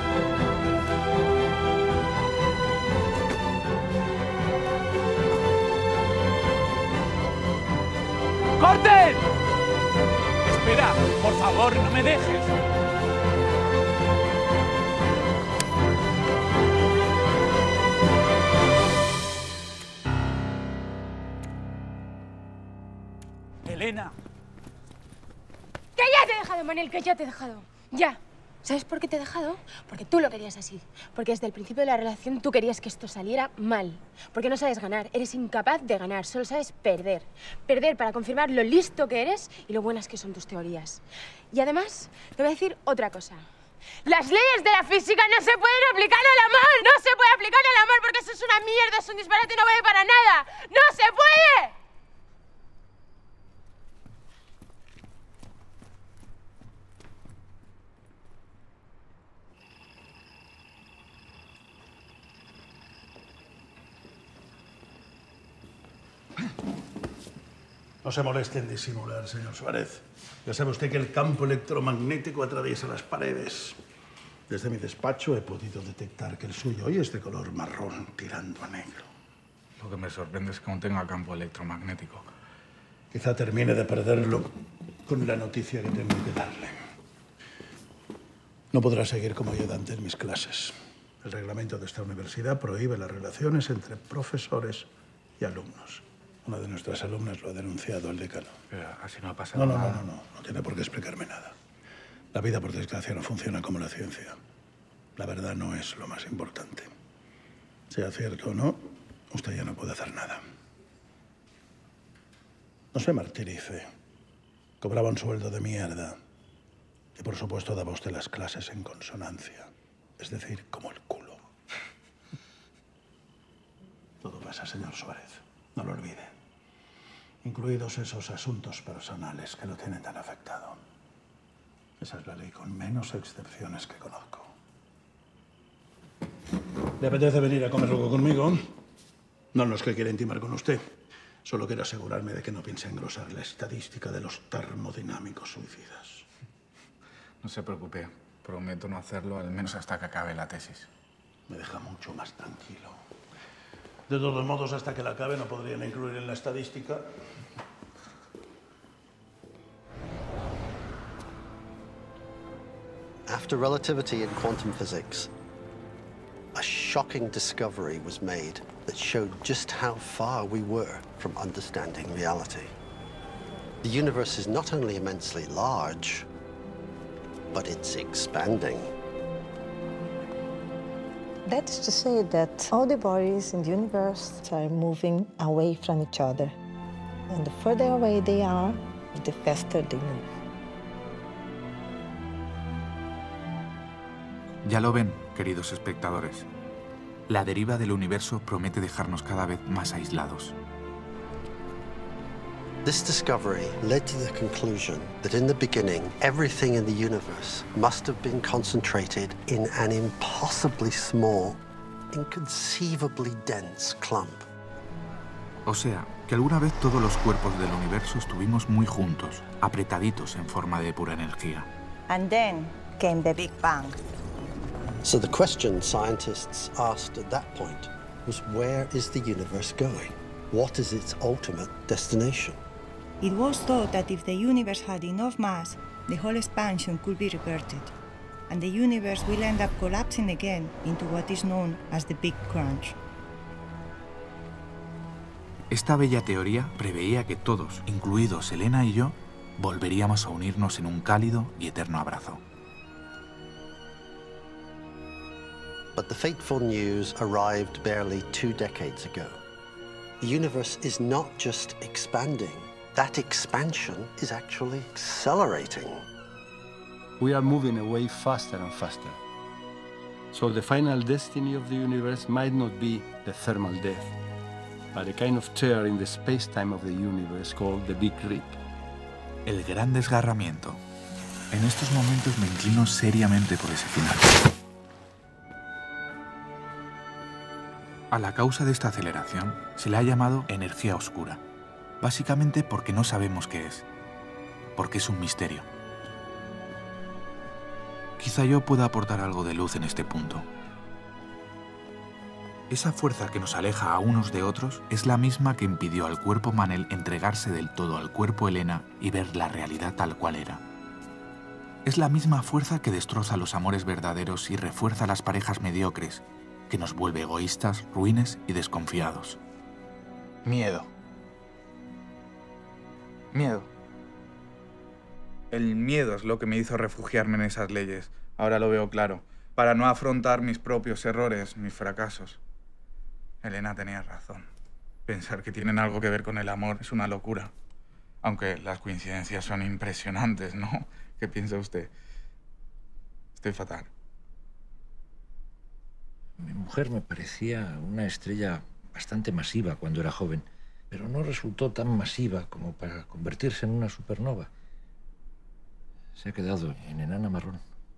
¡Corten! Espera, por favor, no me dejes. Elena. ¡Que ya te he dejado, Manel! ¡Que ya te he dejado! ¡Ya! ¿Sabes por qué te he dejado? Porque tú lo querías así. Porque desde el principio de la relación tú querías que esto saliera mal. Porque no sabes ganar, eres incapaz de ganar, solo sabes perder. Perder para confirmar lo listo que eres y lo buenas que son tus teorías. Y además, te voy a decir otra cosa. Las leyes de la física no se pueden aplicar al amor. No se puede aplicar al amor porque eso es una mierda, es un disparate y no vale para nada. ¡No se puede! No se moleste en disimular, señor Suárez. Ya sabe usted que el campo electromagnético atraviesa las paredes. Desde mi despacho he podido detectar que el suyo hoy es de color marrón, tirando a negro. Lo que me sorprende es que aún tenga campo electromagnético. Quizá termine de perderlo con la noticia que tengo que darle. No podrá seguir como ayudante en mis clases. El reglamento de esta universidad prohíbe las relaciones entre profesores y alumnos. Una de nuestras alumnas lo ha denunciado al decano. Pero así no ha pasado nada. No tiene por qué explicarme nada. La vida, por desgracia, no funciona como la ciencia. La verdad no es lo más importante. Sea cierto o no, usted ya no puede hacer nada. No se martirice. Cobraba un sueldo de mierda. Y por supuesto daba usted las clases en consonancia. Es decir, como el culo. Todo pasa, señor Suárez. No lo olvide. Incluidos esos asuntos personales que lo tienen tan afectado. Esa es la ley con menos excepciones que conozco. ¿Le apetece venir a comer algo conmigo? No es que quiera intimar con usted. Solo quiero asegurarme de que no piense engrosar la estadística de los termodinámicos suicidas. No se preocupe. Prometo no hacerlo, al menos hasta que acabe la tesis. Me deja mucho más tranquilo. De todos modos, hasta que la acabe no podrían incluir en la estadística. After relativity in quantum physics, a shocking discovery was made that showed just how far we were from understanding reality. The universe is not only immensely large, but it's expanding. That is to say that all the bodies in the universe are moving away from each other. And the further away they are, the faster they move. Ya lo ven, queridos espectadores. La deriva del universo promete dejarnos cada vez más aislados. This discovery led to the conclusion that in the beginning, everything in the universe must have been concentrated in an impossibly small, inconceivably dense clump. O sea, que alguna vez todos los cuerpos del universo estuvimos muy juntos, apretaditos en forma de pura energía. And then came the Big Bang. So the question scientists asked at that point was, where is the universe going? What is its ultimate destination? It was thought that if the universe had enough mass, the whole expansion could be reverted, and the universe will end up collapsing again into what is known as the Big Crunch. Esta bella teoría preveía que todos, incluidos Elena y yo, volveríamos a unirnos en un cálido y eterno abrazo. But the fateful news arrived barely 2 decades ago. The universe is not just expanding. That expansion is actually accelerating. We are moving away faster and faster. So the final destiny of the universe might not be the thermal death, but a kind of tear in the space-time of the universe called the Big Rip. El gran desgarramiento. En estos momentos me inclino seriamente por ese final. A la causa de esta aceleración se le ha llamado energía oscura, básicamente porque no sabemos qué es, porque es un misterio. Quizá yo pueda aportar algo de luz en este punto. Esa fuerza que nos aleja a unos de otros es la misma que impidió al cuerpo Manel entregarse del todo al cuerpo Elena y ver la realidad tal cual era. Es la misma fuerza que destroza los amores verdaderos y refuerza las parejas mediocres, que nos vuelve egoístas, ruines y desconfiados. Miedo. Miedo. El miedo es lo que me hizo refugiarme en esas leyes. Ahora lo veo claro. Para no afrontar mis propios errores, mis fracasos. Elena tenía razón. Pensar que tienen algo que ver con el amor es una locura. Aunque las coincidencias son impresionantes, ¿no? ¿Qué piensa usted? Estoy fatal. Mi mujer me parecía una estrella bastante masiva cuando era joven, pero no resultó tan masiva como para convertirse en una supernova. Se ha quedado en enana marrón.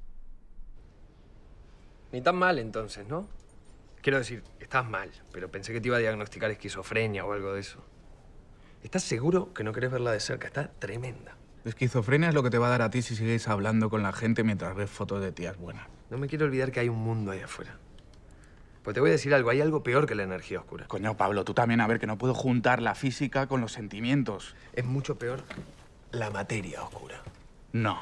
Ni tan mal entonces, ¿no? Quiero decir, estás mal, pero pensé que te iba a diagnosticar esquizofrenia o algo de eso. ¿Estás seguro que no querés verla de cerca? Está tremenda. Esquizofrenia es lo que te va a dar a ti si sigues hablando con la gente mientras ves fotos de tías buenas. No me quiero olvidar que hay un mundo ahí afuera. Pues te voy a decir algo, hay algo peor que la energía oscura. Coño, Pablo, tú también, a ver, que no puedo juntar la física con los sentimientos. Es mucho peor la materia oscura. No.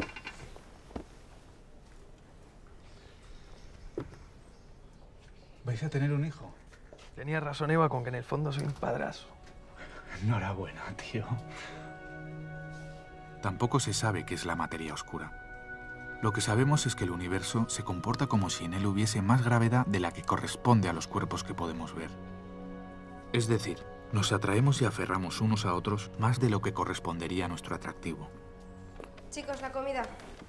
¿Vais a tener un hijo? Tenía razón Eva con que en el fondo soy un padrazo. Enhorabuena, tío. Tampoco se sabe qué es la materia oscura. Lo que sabemos es que el universo se comporta como si en él hubiese más gravedad de la que corresponde a los cuerpos que podemos ver. Es decir, Nos atraemos y aferramos unos a otros más de lo que correspondería a nuestro atractivo. Chicos, la comida.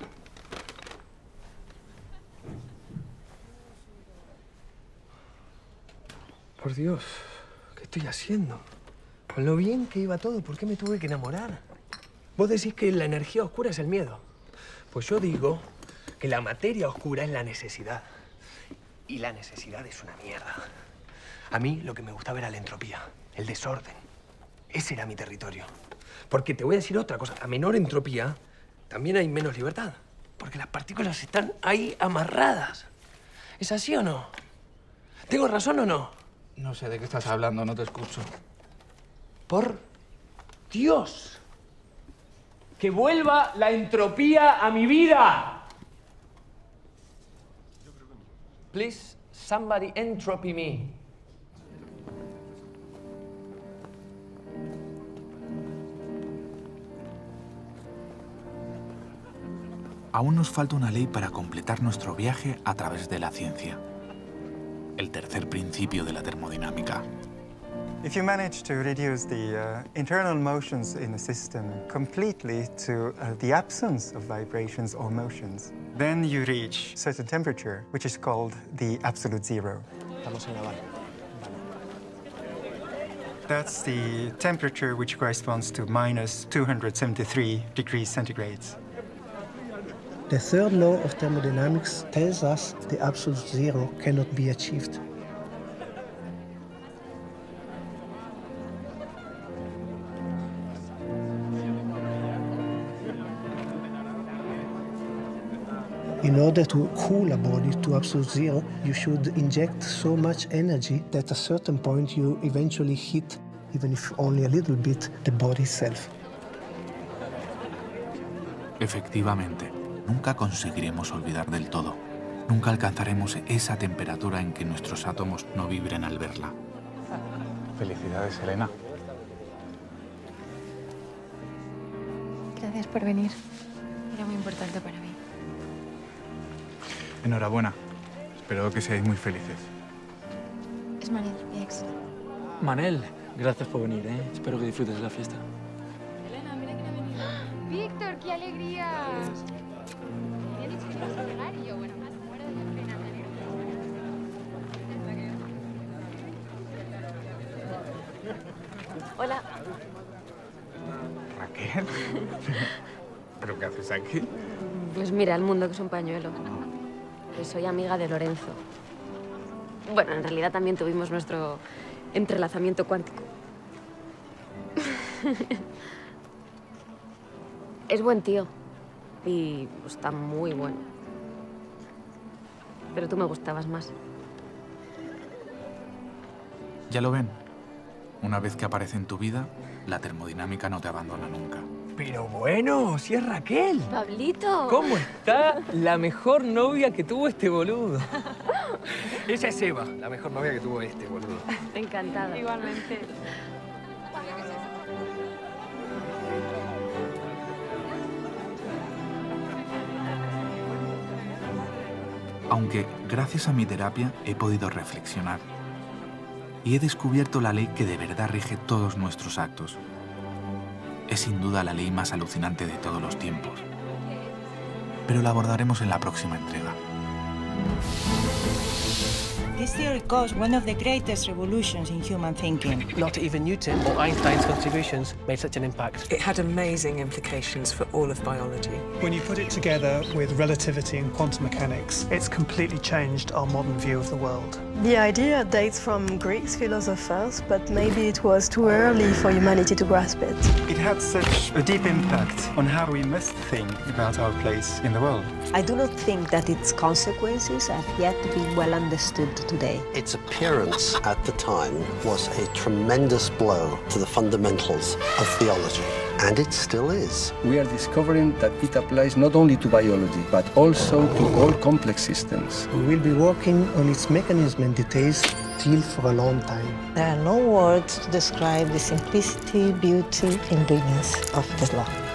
Por Dios, ¿qué estoy haciendo? Con lo bien que iba todo, ¿por qué me tuve que enamorar? Vos decís que la energía oscura es el miedo. Pues yo digo que la materia oscura es la necesidad. Y la necesidad es una mierda. A mí lo que me gustaba era la entropía, el desorden. Ese era mi territorio. Porque te voy a decir otra cosa. A menor entropía, también hay menos libertad. Porque las partículas están ahí amarradas. ¿Es así o no? ¿Tengo razón o no? No sé de qué estás hablando, no te escucho. Por Dios. Que vuelva la entropía a mi vida. Please, somebody entropy me. Aún nos falta una ley para completar nuestro viaje a través de la ciencia. El tercer principio de la termodinámica. If you manage to reduce the internal motions in a system completely to the absence of vibrations or motions, then you reach a certain temperature, which is called the absolute zero. Estamos en la bala. That's the temperature which corresponds to minus 273 degrees centigrade. The third law of thermodynamics tells us the absolute zero cannot be achieved. In order to cool a body to absolute zero, you should inject so much energy that at a certain point you eventually hit, even if only a little bit, the body itself. Efectivamente, nunca conseguiremos olvidar del todo. Nunca alcanzaremos esa temperatura en que nuestros átomos no vibren al verla. Felicidades, Elena. Gracias por venir. Era muy importante para mí. Enhorabuena. Espero que seáis muy felices. Es Manel, mi ex. Manel, gracias por venir, ¿eh? Espero que disfrutes de la fiesta. Elena, mira quién ha venido. ¡Víctor, qué alegría! Me ha dicho que ibas a llegar y yo, bueno, más muero de la pena. Hola. Raquel. ¿Pero qué haces aquí? Pues mira, el mundo que es un pañuelo. Que soy amiga de Lorenzo. Bueno, en realidad también tuvimos nuestro entrelazamiento cuántico. Es buen tío. Y está muy bueno. Pero tú me gustabas más. Ya lo ven. Una vez que aparece en tu vida, la termodinámica no te abandona nunca. Pero bueno, si es Raquel. Pablito. ¿Cómo está la mejor novia que tuvo este boludo? Esa es Eva, la mejor novia que tuvo este boludo. Encantada. Igualmente. Aunque, gracias a mi terapia, he podido reflexionar. Y he descubierto la ley que de verdad rige todos nuestros actos. Es sin duda la ley más alucinante de todos los tiempos. Pero la abordaremos en la próxima entrega. This theory caused one of the greatest revolutions in human thinking. Not even Newton or Einstein's contributions made such an impact. It had amazing implications for all of biology. When you put it together with relativity and quantum mechanics, it's completely changed our modern view of the world. The idea dates from Greek philosophers, but maybe it was too early for humanity to grasp it. It had such a deep impact on how we must think about our place in the world. I do not think that its consequences have yet been well understood today. Its appearance at the time was a tremendous blow to the fundamentals of theology, and it still is. We are discovering that it applies not only to biology, but also to all complex systems. We will be working on its mechanism and details still for a long time. There are no words to describe the simplicity, beauty, and brilliance of this law.